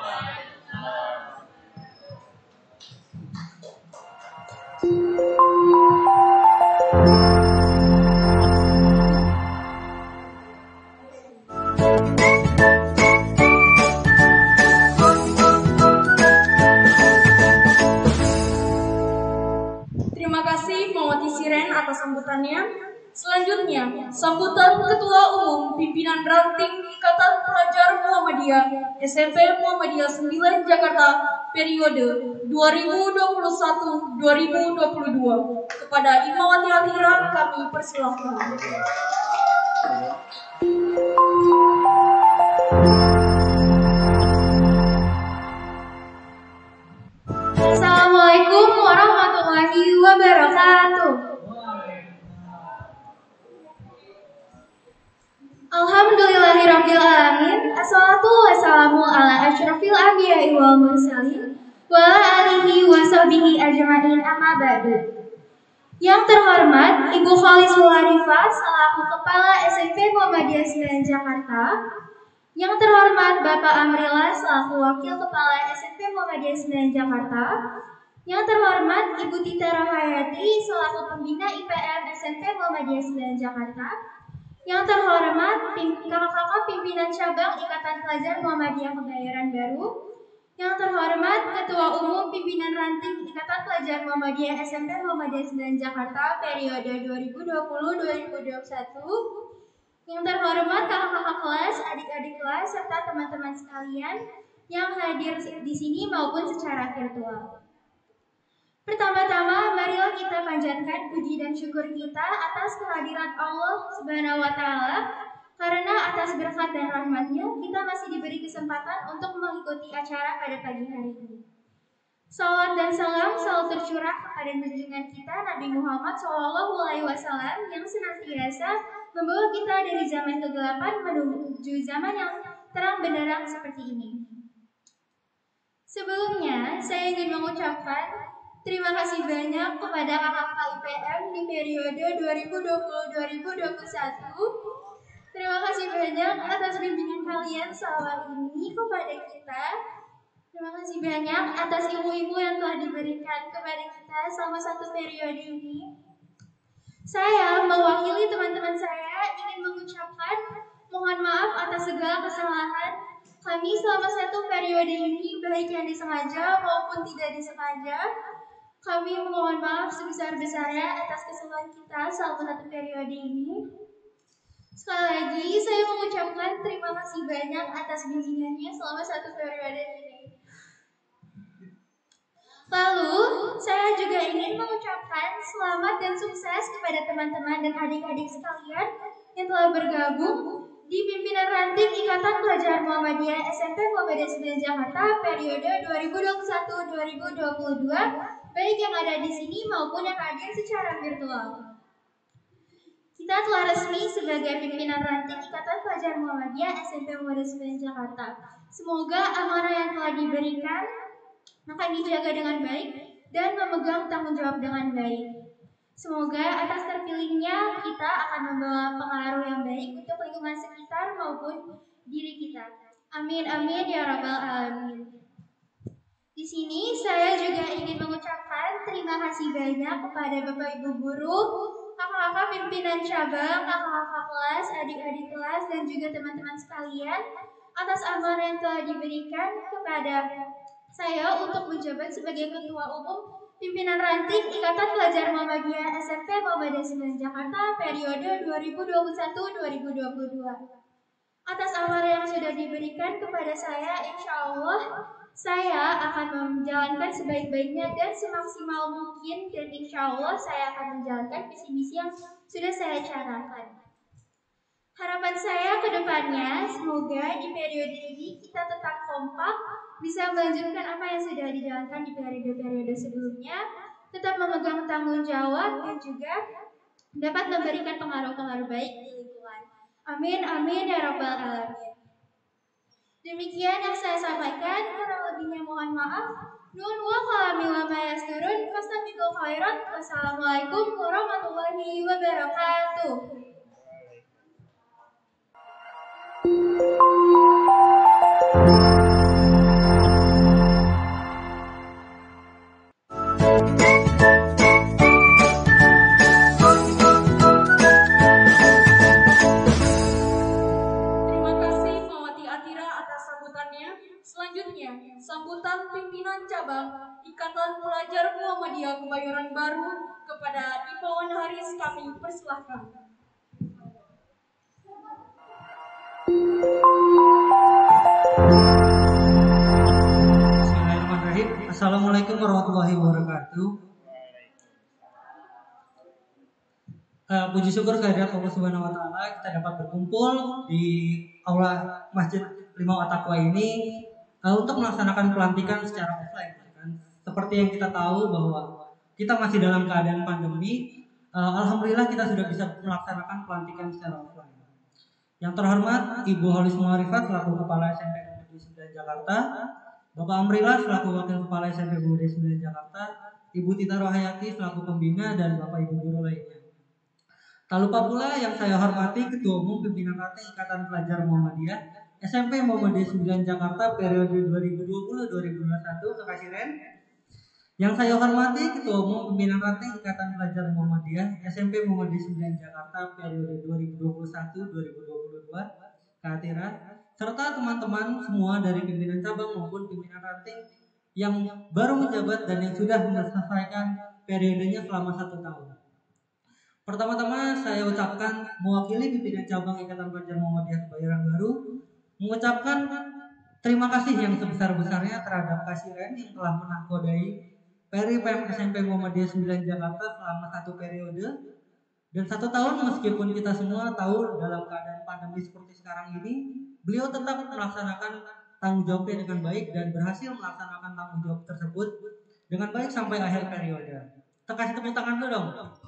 Terima kasih Mawati Siren atas sambutannya. Selanjutnya, sambutan Ketua Umum Pimpinan Ranting Ikatan Pelajar Muhammadiyah S M P Muhammadiyah sembilan Jakarta periode dua ribu dua puluh satu sampai dua ribu dua puluh dua. Kepada Imawati Atira kami persilahkan. Assalamualaikum warahmatullahi wabarakatuh. Alhamdulillahirrabbilalamin. Assalatu wassalamu ala asyrafil anbiya'i wal mursalin wa ala alihi wa sahbihi ajma'in amma ba'du. Yang terhormat Ibu Khalis Mularifah selaku Kepala S M P Muhammadiyah sembilan Jakarta. Yang terhormat Bapak Amrila selaku Wakil Kepala S M P Muhammadiyah sembilan Jakarta. Yang terhormat Ibu Tita Rahayati selaku Pembina I P M S M P Muhammadiyah sembilan Jakarta. Yang terhormat kakak-kakak pimpinan cabang Ikatan Pelajar Muhammadiyah Kebayoran Baru. Yang terhormat Ketua Umum Pimpinan Ranting Ikatan Pelajar Muhammadiyah S M P Muhammadiyah sembilan Jakarta periode dua ribu dua puluh sampai dua ribu dua puluh satu. Yang terhormat kakak-kakak kelas, adik-adik kelas, serta teman-teman sekalian yang hadir di sini maupun secara virtual. Pertama-tama, marilah kita panjatkan puji dan syukur kita atas kehadiran Allah Subhanahu wa Ta'ala, karena atas berkat dan rahmatnya kita masih diberi kesempatan untuk mengikuti acara pada pagi hari ini. Salawat dan salam selalu tercurah kepada junjungan kita Nabi Muhammad shallallahu alaihi wasallam yang senantiasa membawa kita dari zaman kegelapan menuju zaman yang terang benderang seperti ini. Sebelumnya, saya ingin mengucapkan terima kasih banyak kepada kakak-kakak I P M di periode dua ribu dua puluh sampai dua ribu dua puluh satu. Terima kasih banyak atas bimbingan kalian selama ini kepada kita. Terima kasih banyak atas ilmu-ilmu yang telah diberikan kepada kita selama satu periode ini. Saya mewakili teman-teman saya ingin mengucapkan mohon maaf atas segala kesalahan kami selama satu periode ini, baik yang disengaja maupun tidak disengaja. Kami mohon maaf sebesar-besarnya atas kesalahan kita selama satu periode ini. Sekali lagi, saya mengucapkan terima kasih banyak atas bimbingannya selama satu periode ini. Lalu, saya juga ingin mengucapkan selamat dan sukses kepada teman-teman dan adik-adik sekalian yang telah bergabung di pimpinan ranting Ikatan Pelajar Muhammadiyah S M P Muhammadiyah sembilan Jakarta periode dua ribu dua puluh satu sampai dua ribu dua puluh dua, baik yang ada di sini maupun yang hadir secara virtual. Kita telah resmi sebagai pimpinan ranting Ikatan Pelajar Muhammadiyah S M P Muhammadiyah sembilan Jakarta. Semoga amanah yang telah diberikan akan dijaga dengan baik dan memegang tanggung jawab dengan baik. Semoga atas terpilihnya kita akan membawa pengaruh yang baik untuk lingkungan sekitar maupun diri kita. Amin amin ya rabbal alamin. Di sini saya juga ingin mengucapkan terima kasih banyak kepada Bapak Ibu guru, kakak-kakak pimpinan cabang, kakak-kakak kelas, adik-adik kelas, dan juga teman-teman sekalian atas amanah yang telah diberikan kepada saya untuk menjabat sebagai Ketua Umum Pimpinan Ranting Ikatan Pelajar Muhammadiyah S M P Muhammadiyah sembilan Jakarta periode dua ribu dua puluh satu sampai dua ribu dua puluh dua. Atas amanah yang sudah diberikan kepada saya, insya Allah saya akan menjalankan sebaik-baiknya dan semaksimal mungkin, dan insya Allah saya akan menjalankan visi-misi yang sudah saya canangkan. Harapan saya ke depannya, semoga di periode ini kita tetap kompak, bisa melanjutkan apa yang sudah dijalankan di periode-periode sebelumnya, tetap memegang tanggung jawab, dan juga dapat memberikan pengaruh-pengaruh baik di lingkungan. Amin, amin, ya rabbal alamin. Demikian yang saya sampaikan, kurang lebihnya mohon maaf. Nun wa qalamil wa mayasturun, fastabiqul khairat. Wassalamualaikum warahmatullahi wabarakatuh. Selanjutnya, sambutan pimpinan cabang Ikatan Pelajar Muhammadiyah Kebayoran Baru kepada Ipawan Haris kami persilahkan. Bismillahirrahmanirrahim. Assalamualaikum warahmatullahi wabarakatuh. Uh, puji syukur kehadirat Allah Subhanahu Wa Taala, kita dapat berkumpul di aula Masjid Limau At-Taqwa ini uh, untuk melaksanakan pelantikan secara offline. Kan? Seperti yang kita tahu bahwa kita masih dalam keadaan pandemi, uh, alhamdulillah kita sudah bisa melaksanakan pelantikan secara offline. Yang terhormat Ibu Holis Muarifat selaku Kepala S M P Muhammadiyah sembilan Jakarta, Bapak Amrillah selaku Wakil Kepala S M P Muhammadiyah sembilan Jakarta, Ibu Tita Rohayati selaku Pembina, dan Bapak Ibu guru lainnya. Tak lupa pula yang saya hormati Ketua Umum Pimpinan Ranting Ikatan Pelajar Muhammadiyah S M P Muhammadiyah sembilan Jakarta periode dua ribu dua puluh sampai dua ribu dua puluh satu, Kakak Siren. Yang saya hormati Ketua Umum Pimpinan Ranting Ikatan Pelajar Muhammadiyah S M P Muhammadiyah sembilan Jakarta periode dua ribu dua puluh satu sampai dua ribu dua puluh dua, Kak Tira, serta teman-teman semua dari pimpinan cabang maupun pimpinan ranting yang baru menjabat dan yang sudah menyelesaikan periodenya selama satu tahun. Pertama-tama saya ucapkan mewakili pimpinan cabang Ikatan Pelajar Muhammadiyah Kebayoran Baru mengucapkan terima kasih yang sebesar-besarnya terhadap Kak Siren yang telah menakodai Peri P M S M P Muhammadiyah sembilan Jakarta selama satu periode dan satu tahun. Meskipun kita semua tahu dalam keadaan pandemi seperti sekarang ini, beliau tetap melaksanakan tanggung jawabnya dengan baik dan berhasil melaksanakan tanggung jawab tersebut dengan baik sampai akhir periode. Kita kasih tepuk tangan dulu dong.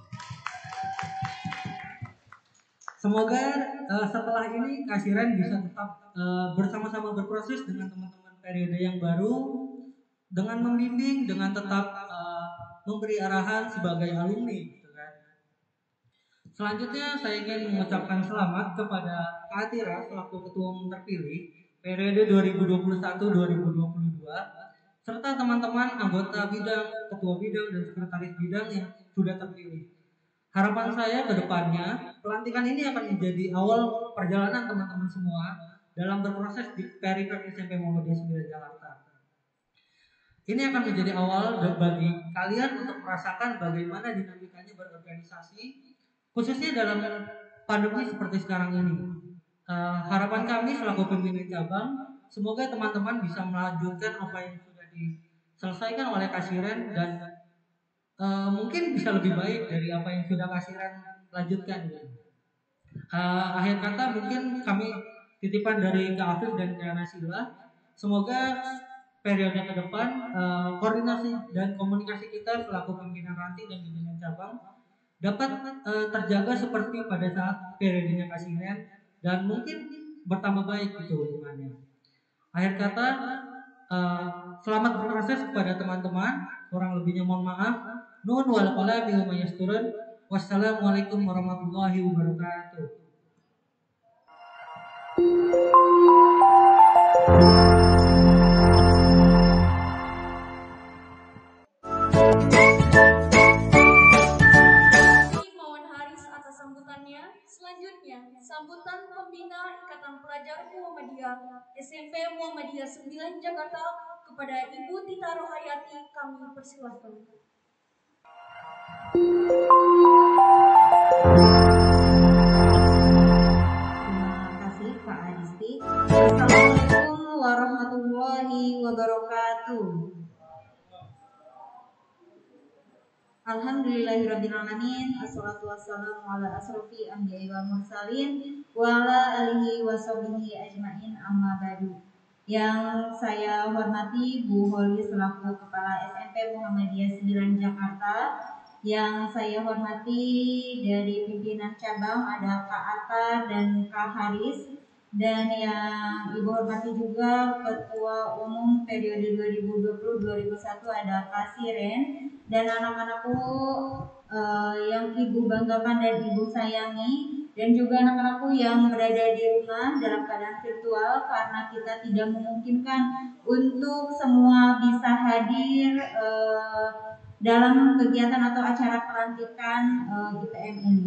Semoga uh, setelah ini Kak Siren bisa tetap uh, bersama-sama berproses dengan teman-teman periode yang baru, dengan membimbing, dengan tetap uh, memberi arahan sebagai alumni, gitu kan. Selanjutnya saya ingin mengucapkan selamat kepada Kak Tira selaku Ketua Umum terpilih periode dua ribu dua puluh satu sampai dua ribu dua puluh dua. dua serta teman-teman anggota bidang, ketua bidang, dan sekretaris bidang yang sudah terpilih. Harapan saya ke depannya, pelantikan ini akan menjadi awal perjalanan teman-teman semua dalam berproses di Peripek S M P Muhammadiyah sembilan Jakarta. Ini akan menjadi awal bagi kalian untuk merasakan bagaimana dinamikanya berorganisasi, khususnya dalam pandemi seperti sekarang ini. Uh, harapan kami selaku pimpinan cabang, semoga teman-teman bisa melanjutkan apa yang sudah diselesaikan oleh Kasiren dan uh, mungkin bisa lebih baik dari apa yang sudah Kasiren lanjutkan. Uh, akhir kata mungkin kami titipan dari Kak Afif dan Kak Nasila. Semoga periode ke depan uh, koordinasi dan komunikasi kita selaku pimpinan ranting dan pimpinan cabang dapat uh, terjaga seperti pada saat periodenya Kasiren dan mungkin bertambah baik itu hubungannya. Akhir kata, uh, selamat berproses kepada teman-teman. Kurang lebihnya mohon maaf. Nun wal qalami wa yasturun. Wassalamualaikum warahmatullahi wabarakatuh. Selanjutnya, sambutan pembina Ikatan Pelajar Muhammadiyah S M P Muhammadiyah sembilan Jakarta kepada Ibu Tita Rohayati kami persilahkan. Terima kasih Pak Adisti. Assalamualaikum warahmatullahi wabarakatuh. Alhamdulillahirrabbilalamin. Assalatu wassalamu ala asrofi anbiya'i wal mursalin wa ala alihi wa sahbihi ajma'in amma ba'du. Yang saya hormati Bu Holi selaku Kepala S M P Muhammadiyah sembilan Jakarta. Yang saya hormati dari pimpinan cabang ada Kak Atar dan Kak Haris. Dan yang Ibu hormati juga Ketua Umum periode dua ribu dua puluh sampai dua ribu dua puluh satu ada Kak Siren. Dan anak-anakku uh, yang Ibu banggakan dan Ibu sayangi, dan juga anak-anakku yang berada di rumah dalam keadaan virtual karena kita tidak memungkinkan untuk semua bisa hadir uh, dalam kegiatan atau acara pelantikan uh, I P M ini.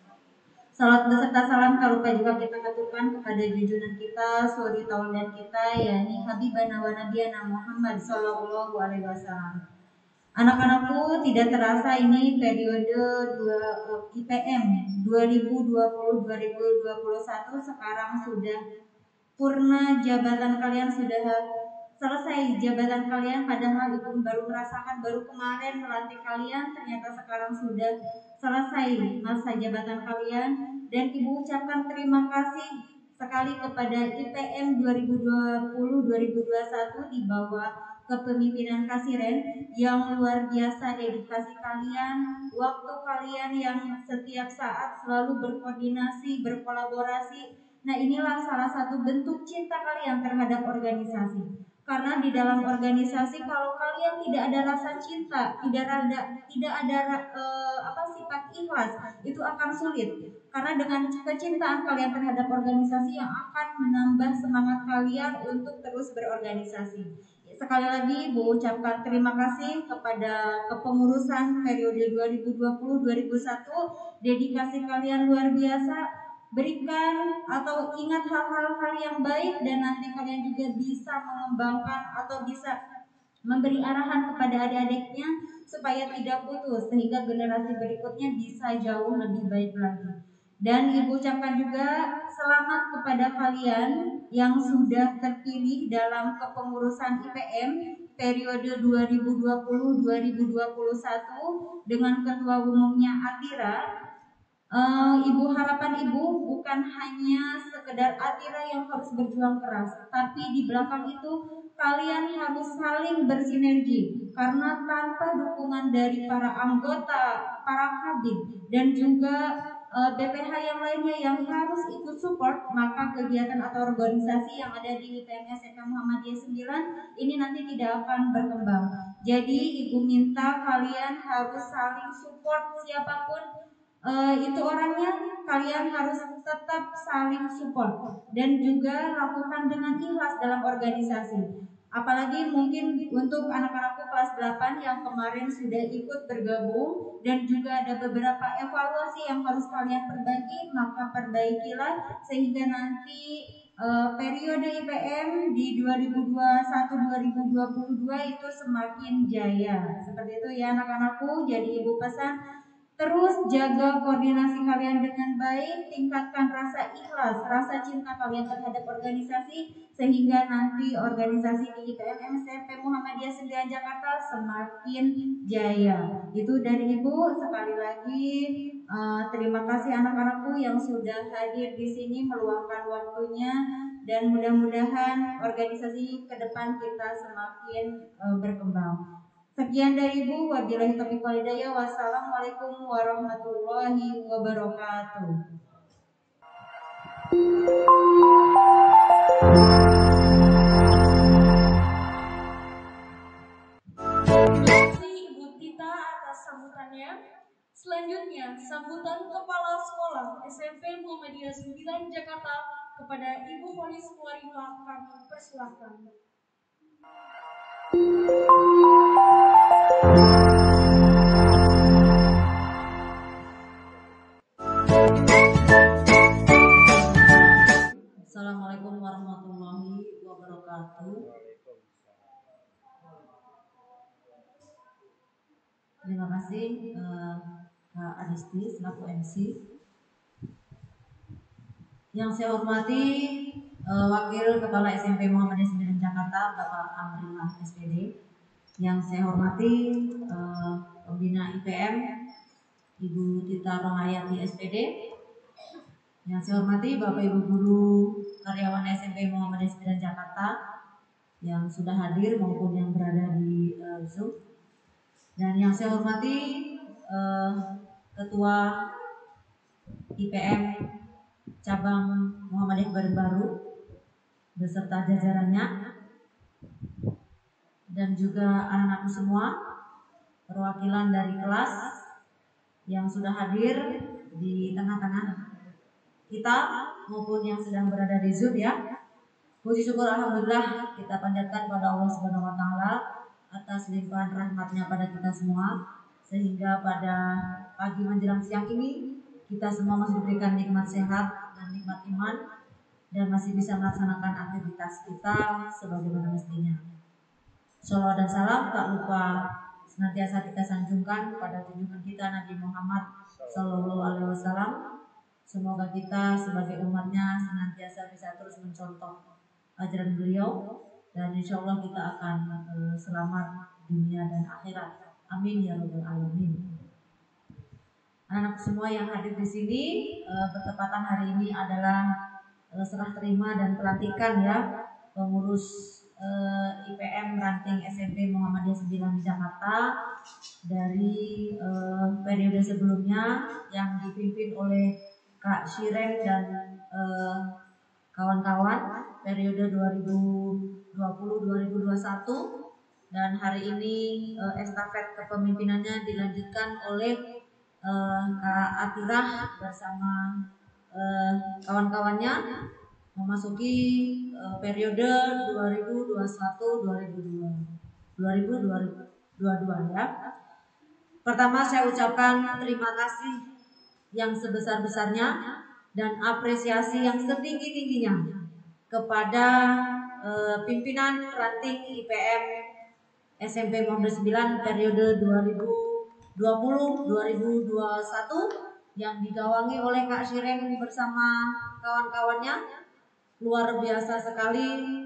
Salat beserta salam tak lupa juga kita aturkan kepada junjungan kita, suri tauladan kita, yakni Habibana wa Nabiyana Muhammad sallallahu alaihi wasallam. Anak-anakku, tidak terasa ini periode dua, I P M dua ribu dua puluh sampai dua ribu dua puluh satu sekarang sudah purna, jabatan kalian sudah selesai jabatan kalian, padahal Ibu baru merasakan baru kemarin melantik kalian, ternyata sekarang sudah selesai masa jabatan kalian. Dan Ibu ucapkan terima kasih sekali kepada I P M dua ribu dua puluh sampai dua ribu dua puluh satu di bawah kepemimpinan Kasiren yang luar biasa, dedikasi kalian, waktu kalian yang setiap saat selalu berkoordinasi, berkolaborasi. Nah, inilah salah satu bentuk cinta kalian terhadap organisasi. Karena di dalam organisasi kalau kalian tidak ada rasa cinta, tidak ada tidak ada uh, apa sifat ikhlas, itu akan sulit. Karena dengan kecintaan kalian terhadap organisasi yang akan menambah semangat kalian untuk terus berorganisasi. Sekali lagi Bu ucapkan terima kasih kepada kepengurusan periode dua ribu dua puluh sampai dua ribu dua puluh satu. Dedikasi kalian luar biasa. Berikan atau ingat hal-hal yang baik dan nanti kalian juga bisa mengembangkan atau bisa memberi arahan kepada adik-adiknya supaya tidak putus sehingga generasi berikutnya bisa jauh lebih baik lagi. Dan Ibu ucapkan juga selamat kepada kalian yang sudah terpilih dalam kepengurusan I P M periode dua ribu dua puluh sampai dua ribu dua puluh satu dengan ketua umumnya Atira. Uh, Ibu harapan Ibu bukan hanya sekedar Atira yang harus berjuang keras, tapi di belakang itu kalian harus saling bersinergi karena tanpa dukungan dari para anggota, para kabin dan juga uh, B P H yang lainnya yang harus ikut support, maka kegiatan atau organisasi yang ada di I P M S M P Muhammadiyah sembilan ini nanti tidak akan berkembang. Jadi Ibu minta kalian harus saling support, siapapun Uh, itu orangnya, kalian harus tetap saling support dan juga lakukan dengan ikhlas dalam organisasi. Apalagi mungkin untuk anak-anakku kelas delapan yang kemarin sudah ikut bergabung dan juga ada beberapa evaluasi yang harus kalian perbaiki, maka perbaikilah sehingga nanti uh, periode I P M di dua ribu dua puluh satu dua ribu dua puluh dua itu semakin jaya. Seperti itu ya anak-anakku. Jadi ibu pesan terus jaga koordinasi kalian dengan baik, tingkatkan rasa ikhlas, rasa cinta kalian terhadap organisasi sehingga nanti organisasi di I P M M S M P Muhammadiyah sembilan Jakarta semakin jaya. Itu dari Ibu. Sekali lagi uh, terima kasih anak-anakku yang sudah hadir di sini meluangkan waktunya dan mudah-mudahan organisasi ke depan kita semakin uh, berkembang. Sekian dari Ibu, wabillahi taufiq wal hidayah. Wassalamualaikum warahmatullahi wabarakatuh. Terima kasih Ibu Tita atas sambutannya. Selanjutnya, sambutan Kepala Sekolah S M P Muhammadiyah sembilan Jakarta kepada Ibu Polis Warifah kami persilahkan. Assalamualaikum warahmatullahi wabarakatuh. Terima kasih uh, Kak Adisti selaku M C. Yang saya hormati uh, Wakil Kepala S M P Muhammadiyah sembilan Jakarta Bapak Amrillah S P D. Yang saya hormati uh, Pembina I P M Ibu Tita Rohayati S P D. Yang saya hormati Bapak Ibu Guru karyawan S M P Muhammadiyah sembilan Jakarta yang sudah hadir maupun yang berada di uh, Zoom. Dan yang saya hormati uh, Ketua I P M Cabang Muhammadiyah Baru beserta jajarannya dan juga anak-anakku semua, perwakilan dari kelas yang sudah hadir di tengah-tengah kita maupun yang sedang berada di Zoom ya. Puji syukur alhamdulillah kita panjatkan pada Allah Subhanahu wa taala atas limpahan rahmatnya pada kita semua sehingga pada pagi menjelang siang ini kita semua masih diberikan nikmat sehat dan nikmat iman dan masih bisa melaksanakan aktivitas kita sebagaimana mestinya. Shalawat dan salam tak lupa senantiasa kita sanjungkan pada junjungan kita Nabi Muhammad Sallallahu Alaihi Wasallam. Semoga kita sebagai umatnya senantiasa bisa terus mencontoh ajaran beliau dan insya Allah kita akan uh, selamat dunia dan akhirat. Amin ya rabbal alamin. Anak semua yang hadir di sini uh, bertepatan hari ini adalah uh, serah terima dan pelantikan ya pengurus uh, I P M ranting S M P Muhammadiyah sembilan Jakarta dari uh, periode sebelumnya yang dipimpin oleh Kak Shiren dan uh, kawan-kawan periode dua ribu dua puluh dua ribu dua puluh satu dan hari ini uh, estafet kepemimpinannya dilanjutkan oleh uh, Kak Atirah bersama uh, kawan-kawannya memasuki uh, periode dua ribu dua puluh satu dua ribu dua puluh dua ya. Pertama saya ucapkan terima kasih yang sebesar-besarnya dan apresiasi yang setinggi-tingginya kepada uh, pimpinan ranting I P M S M P Muhammadiyah sembilan periode dua ribu dua puluh dua ribu dua puluh satu yang digawangi oleh Kak Shiren bersama kawan-kawannya. Luar biasa sekali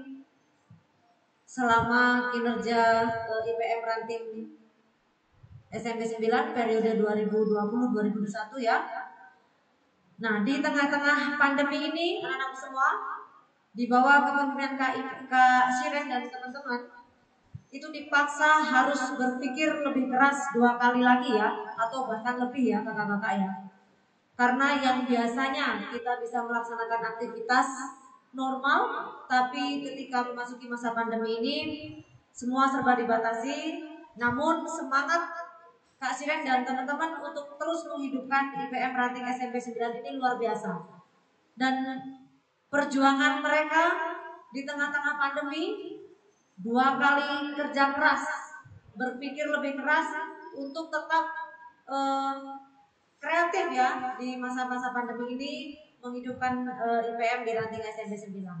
selama kinerja uh, I P M ranting S M P sembilan periode dua ribu dua puluh dua ribu dua puluh satu ya. Nah, di tengah-tengah pandemi ini anak-anak semua di bawah kepemimpinan Kak, Kak Shiren dan teman-teman itu dipaksa harus berpikir lebih keras dua kali lagi ya, atau bahkan lebih ya kakak-kakak ya. Karena yang biasanya kita bisa melaksanakan aktivitas normal, tapi ketika memasuki masa pandemi ini semua serba dibatasi. Namun semangat Kak Shiren dan teman-teman untuk terus menghidupkan I P M ranting S M P sembilan ini luar biasa. Dan perjuangan mereka di tengah-tengah pandemi dua kali kerja keras, berpikir lebih keras untuk tetap eh, kreatif ya di masa-masa pandemi ini menghidupkan eh, I P M di ranting S M P sembilan.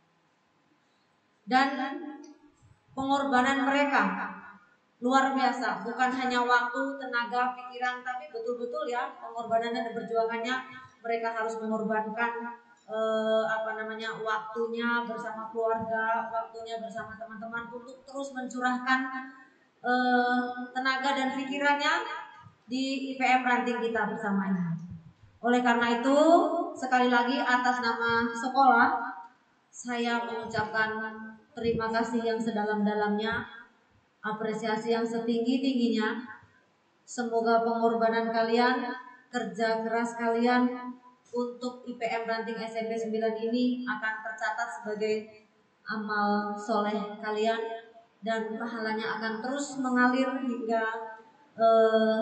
Dan pengorbanan mereka luar biasa, bukan hanya waktu, tenaga, pikiran, tapi betul-betul ya pengorbanan dan perjuangannya. Mereka harus mengorbankan eh, apa namanya waktunya bersama keluarga, waktunya bersama teman-teman untuk terus mencurahkan eh, tenaga dan pikirannya di I P M ranting kita bersama ini. Oleh karena itu, sekali lagi atas nama sekolah, saya mengucapkan terima kasih yang sedalam-dalamnya, apresiasi yang setinggi-tingginya. Semoga pengorbanan kalian, kerja keras kalian untuk I P M ranting S M P sembilan ini akan tercatat sebagai amal soleh kalian, dan pahalanya akan terus mengalir hingga eh,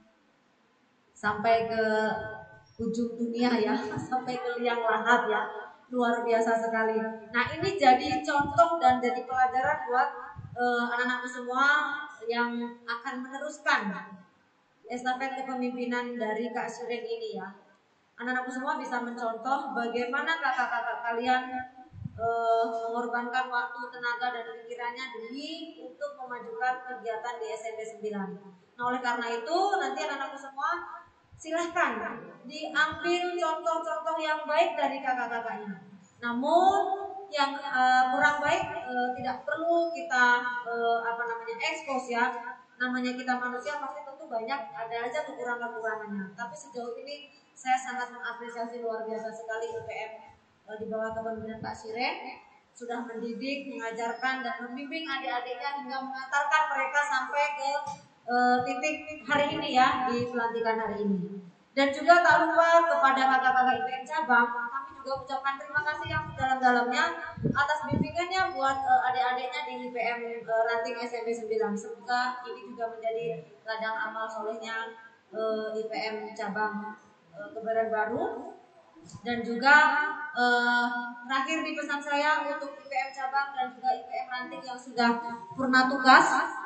sampai ke ujung dunia ya, sampai ke liang lahat ya. Luar biasa sekali. Nah, ini jadi contoh dan jadi pelajaran buat eh, anak-anakku semua yang akan meneruskan estafet kepemimpinan dari Kak Syuren ini ya. Anak-anakku semua bisa mencontoh bagaimana kakak-kakak kalian eh, mengorbankan waktu, tenaga, dan pikirannya demi untuk memajukan kegiatan di S M P sembilan. Nah, oleh karena itu nanti anak-anakku semua silahkan diambil contoh-contoh yang baik dari kakak-kakaknya. Namun yang uh, kurang baik uh, tidak perlu kita uh, apa namanya ekspos ya. Namanya kita manusia pasti tentu banyak ada aja kekurangan-kekurangannya. Tapi sejauh ini saya sangat mengapresiasi luar biasa sekali I P M uh, di bawah kepemimpinan Pak Syuren sudah mendidik, mengajarkan, dan membimbing adik-adiknya hingga mengantarkan mereka sampai ke Uh, titik hari ini ya, di pelantikan hari ini. Dan juga tak lupa kepada kakak-kakak I P M cabang, kami juga ucapkan terima kasih yang sedalam-dalamnya atas bimbingannya buat uh, adik-adiknya di I P M uh, ranting S M P sembilan. Semoga ini juga menjadi ladang amal solehnya uh, I P M cabang uh, Kebaran Baru. Dan juga uh, terakhir di pesan saya untuk I P M cabang dan juga I P M ranting yang sudah purna tugas,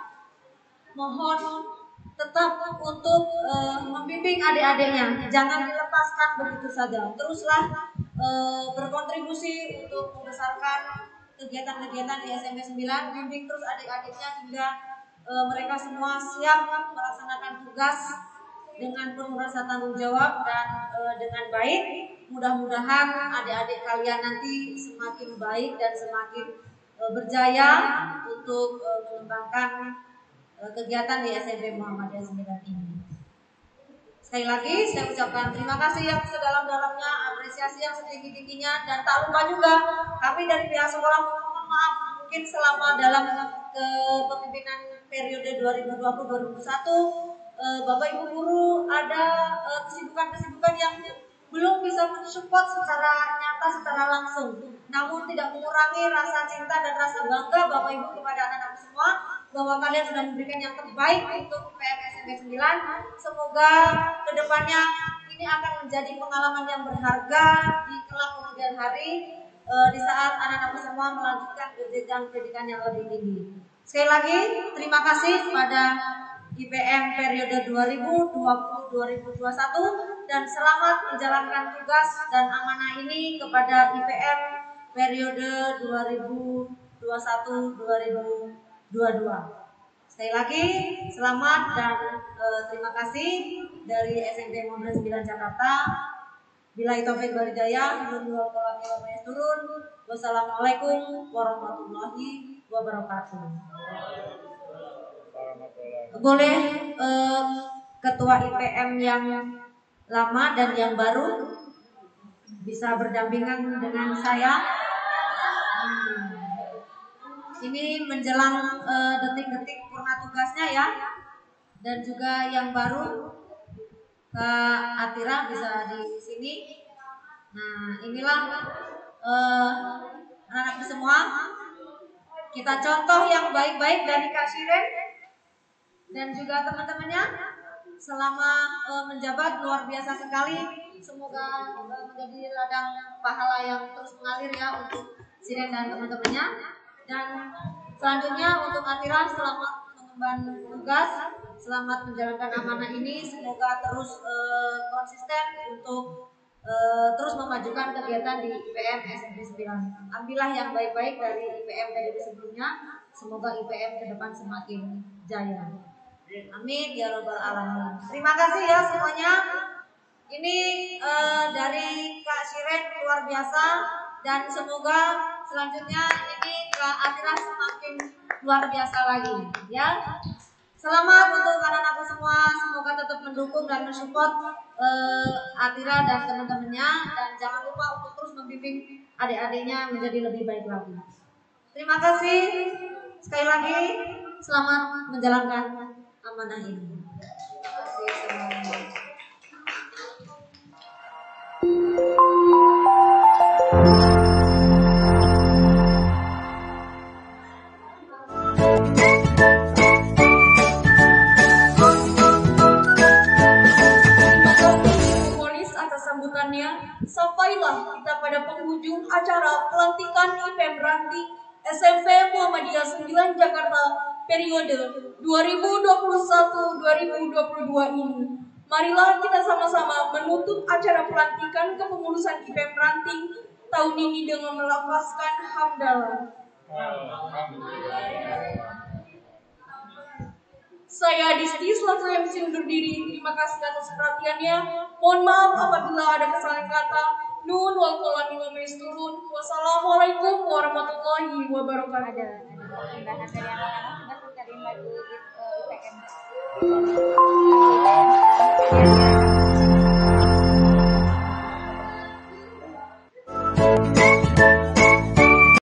mohon tetap untuk uh, membimbing adik-adiknya, jangan dilepaskan begitu saja. Teruslah uh, berkontribusi untuk membesarkan kegiatan-kegiatan di S M P sembilan, bimbing terus adik-adiknya hingga uh, mereka semua siap melaksanakan tugas dengan penuh rasa tanggung jawab dan uh, dengan baik. Mudah-mudahan adik-adik kalian nanti semakin baik dan semakin uh, berjaya untuk uh, mengembangkan kegiatan di S M P Muhammadiyah sembilan ini. Sekali lagi saya ucapkan terima kasih yang sedalam-dalamnya, apresiasi yang setinggi-tingginya, dan tak lupa juga kami dari pihak sekolah mohon maaf mungkin selama dalam kepemimpinan periode dua ribu dua puluh sampai dua ribu dua puluh satu Bapak Ibu guru ada kesibukan-kesibukan yang belum bisa mensupport secara nyata, secara langsung. Namun tidak mengurangi rasa cinta dan rasa bangga Bapak Ibu kepada anak-anak semua bahwa kalian sudah memberikan yang terbaik untuk P M S M P sembilan. Semoga kedepannya ini akan menjadi pengalaman yang berharga di kelak kemudian hari e, di saat anak-anak semua melanjutkan ke jenjang pendidikan yang lebih tinggi. Sekali lagi terima kasih kepada I P M periode dua ribu dua puluh sampai dua ribu dua puluh satu dan selamat menjalankan tugas dan amanah ini kepada I P M periode dua ribu dua puluh satu sampai dua ribu dua puluh dua. Sekali lagi selamat dan e, terima kasih dari S M P Muhammadiyah sembilan Jakarta. Billahi taufiq wal hidayah. Turun. Wassalamualaikum warahmatullahi wabarakatuh. Boleh e, ketua I P M yang lama dan yang baru bisa berdampingan dengan saya. Hmm. Ini menjelang uh, detik-detik purna tugasnya ya. Dan juga yang baru Kak Atira bisa di sini. Nah, inilah uh, anak-anak semua. Kita contoh yang baik-baik dari Kak Syuren dan juga teman-temannya selama uh, menjabat luar biasa sekali. Semoga uh, menjadi ladang pahala yang terus mengalir ya untuk Syuren dan teman-temannya. Dan Selanjutnya untuk Atira, selamat mengemban tugas, selamat menjalankan amanah ini. Semoga terus uh, konsisten untuk uh, terus memajukan kegiatan di I P M S M P sembilan. Ambillah yang baik-baik dari I P M periode sebelumnya. Semoga I P M ke depan semakin jaya. Amin ya robbal alamin. Terima kasih ya semuanya. Ini uh, dari Kak Shiren luar biasa, dan semoga selanjutnya ini Kak Atira semakin luar biasa lagi ya. Selamat untuk anak-anakku semua, semoga tetap mendukung dan mensupport uh, Atira dan teman-temannya, dan jangan lupa untuk terus membimbing adik-adiknya menjadi lebih baik lagi. Terima kasih sekali lagi, selamat menjalankan amanah ini. Terima kasih semuanya. Sampailah kita pada penghujung acara pelantikan I P M Ranting S M P Muhammadiyah sembilan Jakarta periode dua ribu dua puluh satu dua ribu dua puluh dua ini. Marilah kita sama-sama menutup acara pelantikan kepengurusan I P M Ranting tahun ini dengan melafazkan hamdalah. Saya Disti selaku M C undur diri. Terima kasih atas perhatiannya. Mohon maaf apabila ada kesalahan kata. Nun wal qalam wa turun. Wassalamualaikum warahmatullahi wabarakatuh. Ada ada tambahan dari anak-anak, coba puterin lagu I P M.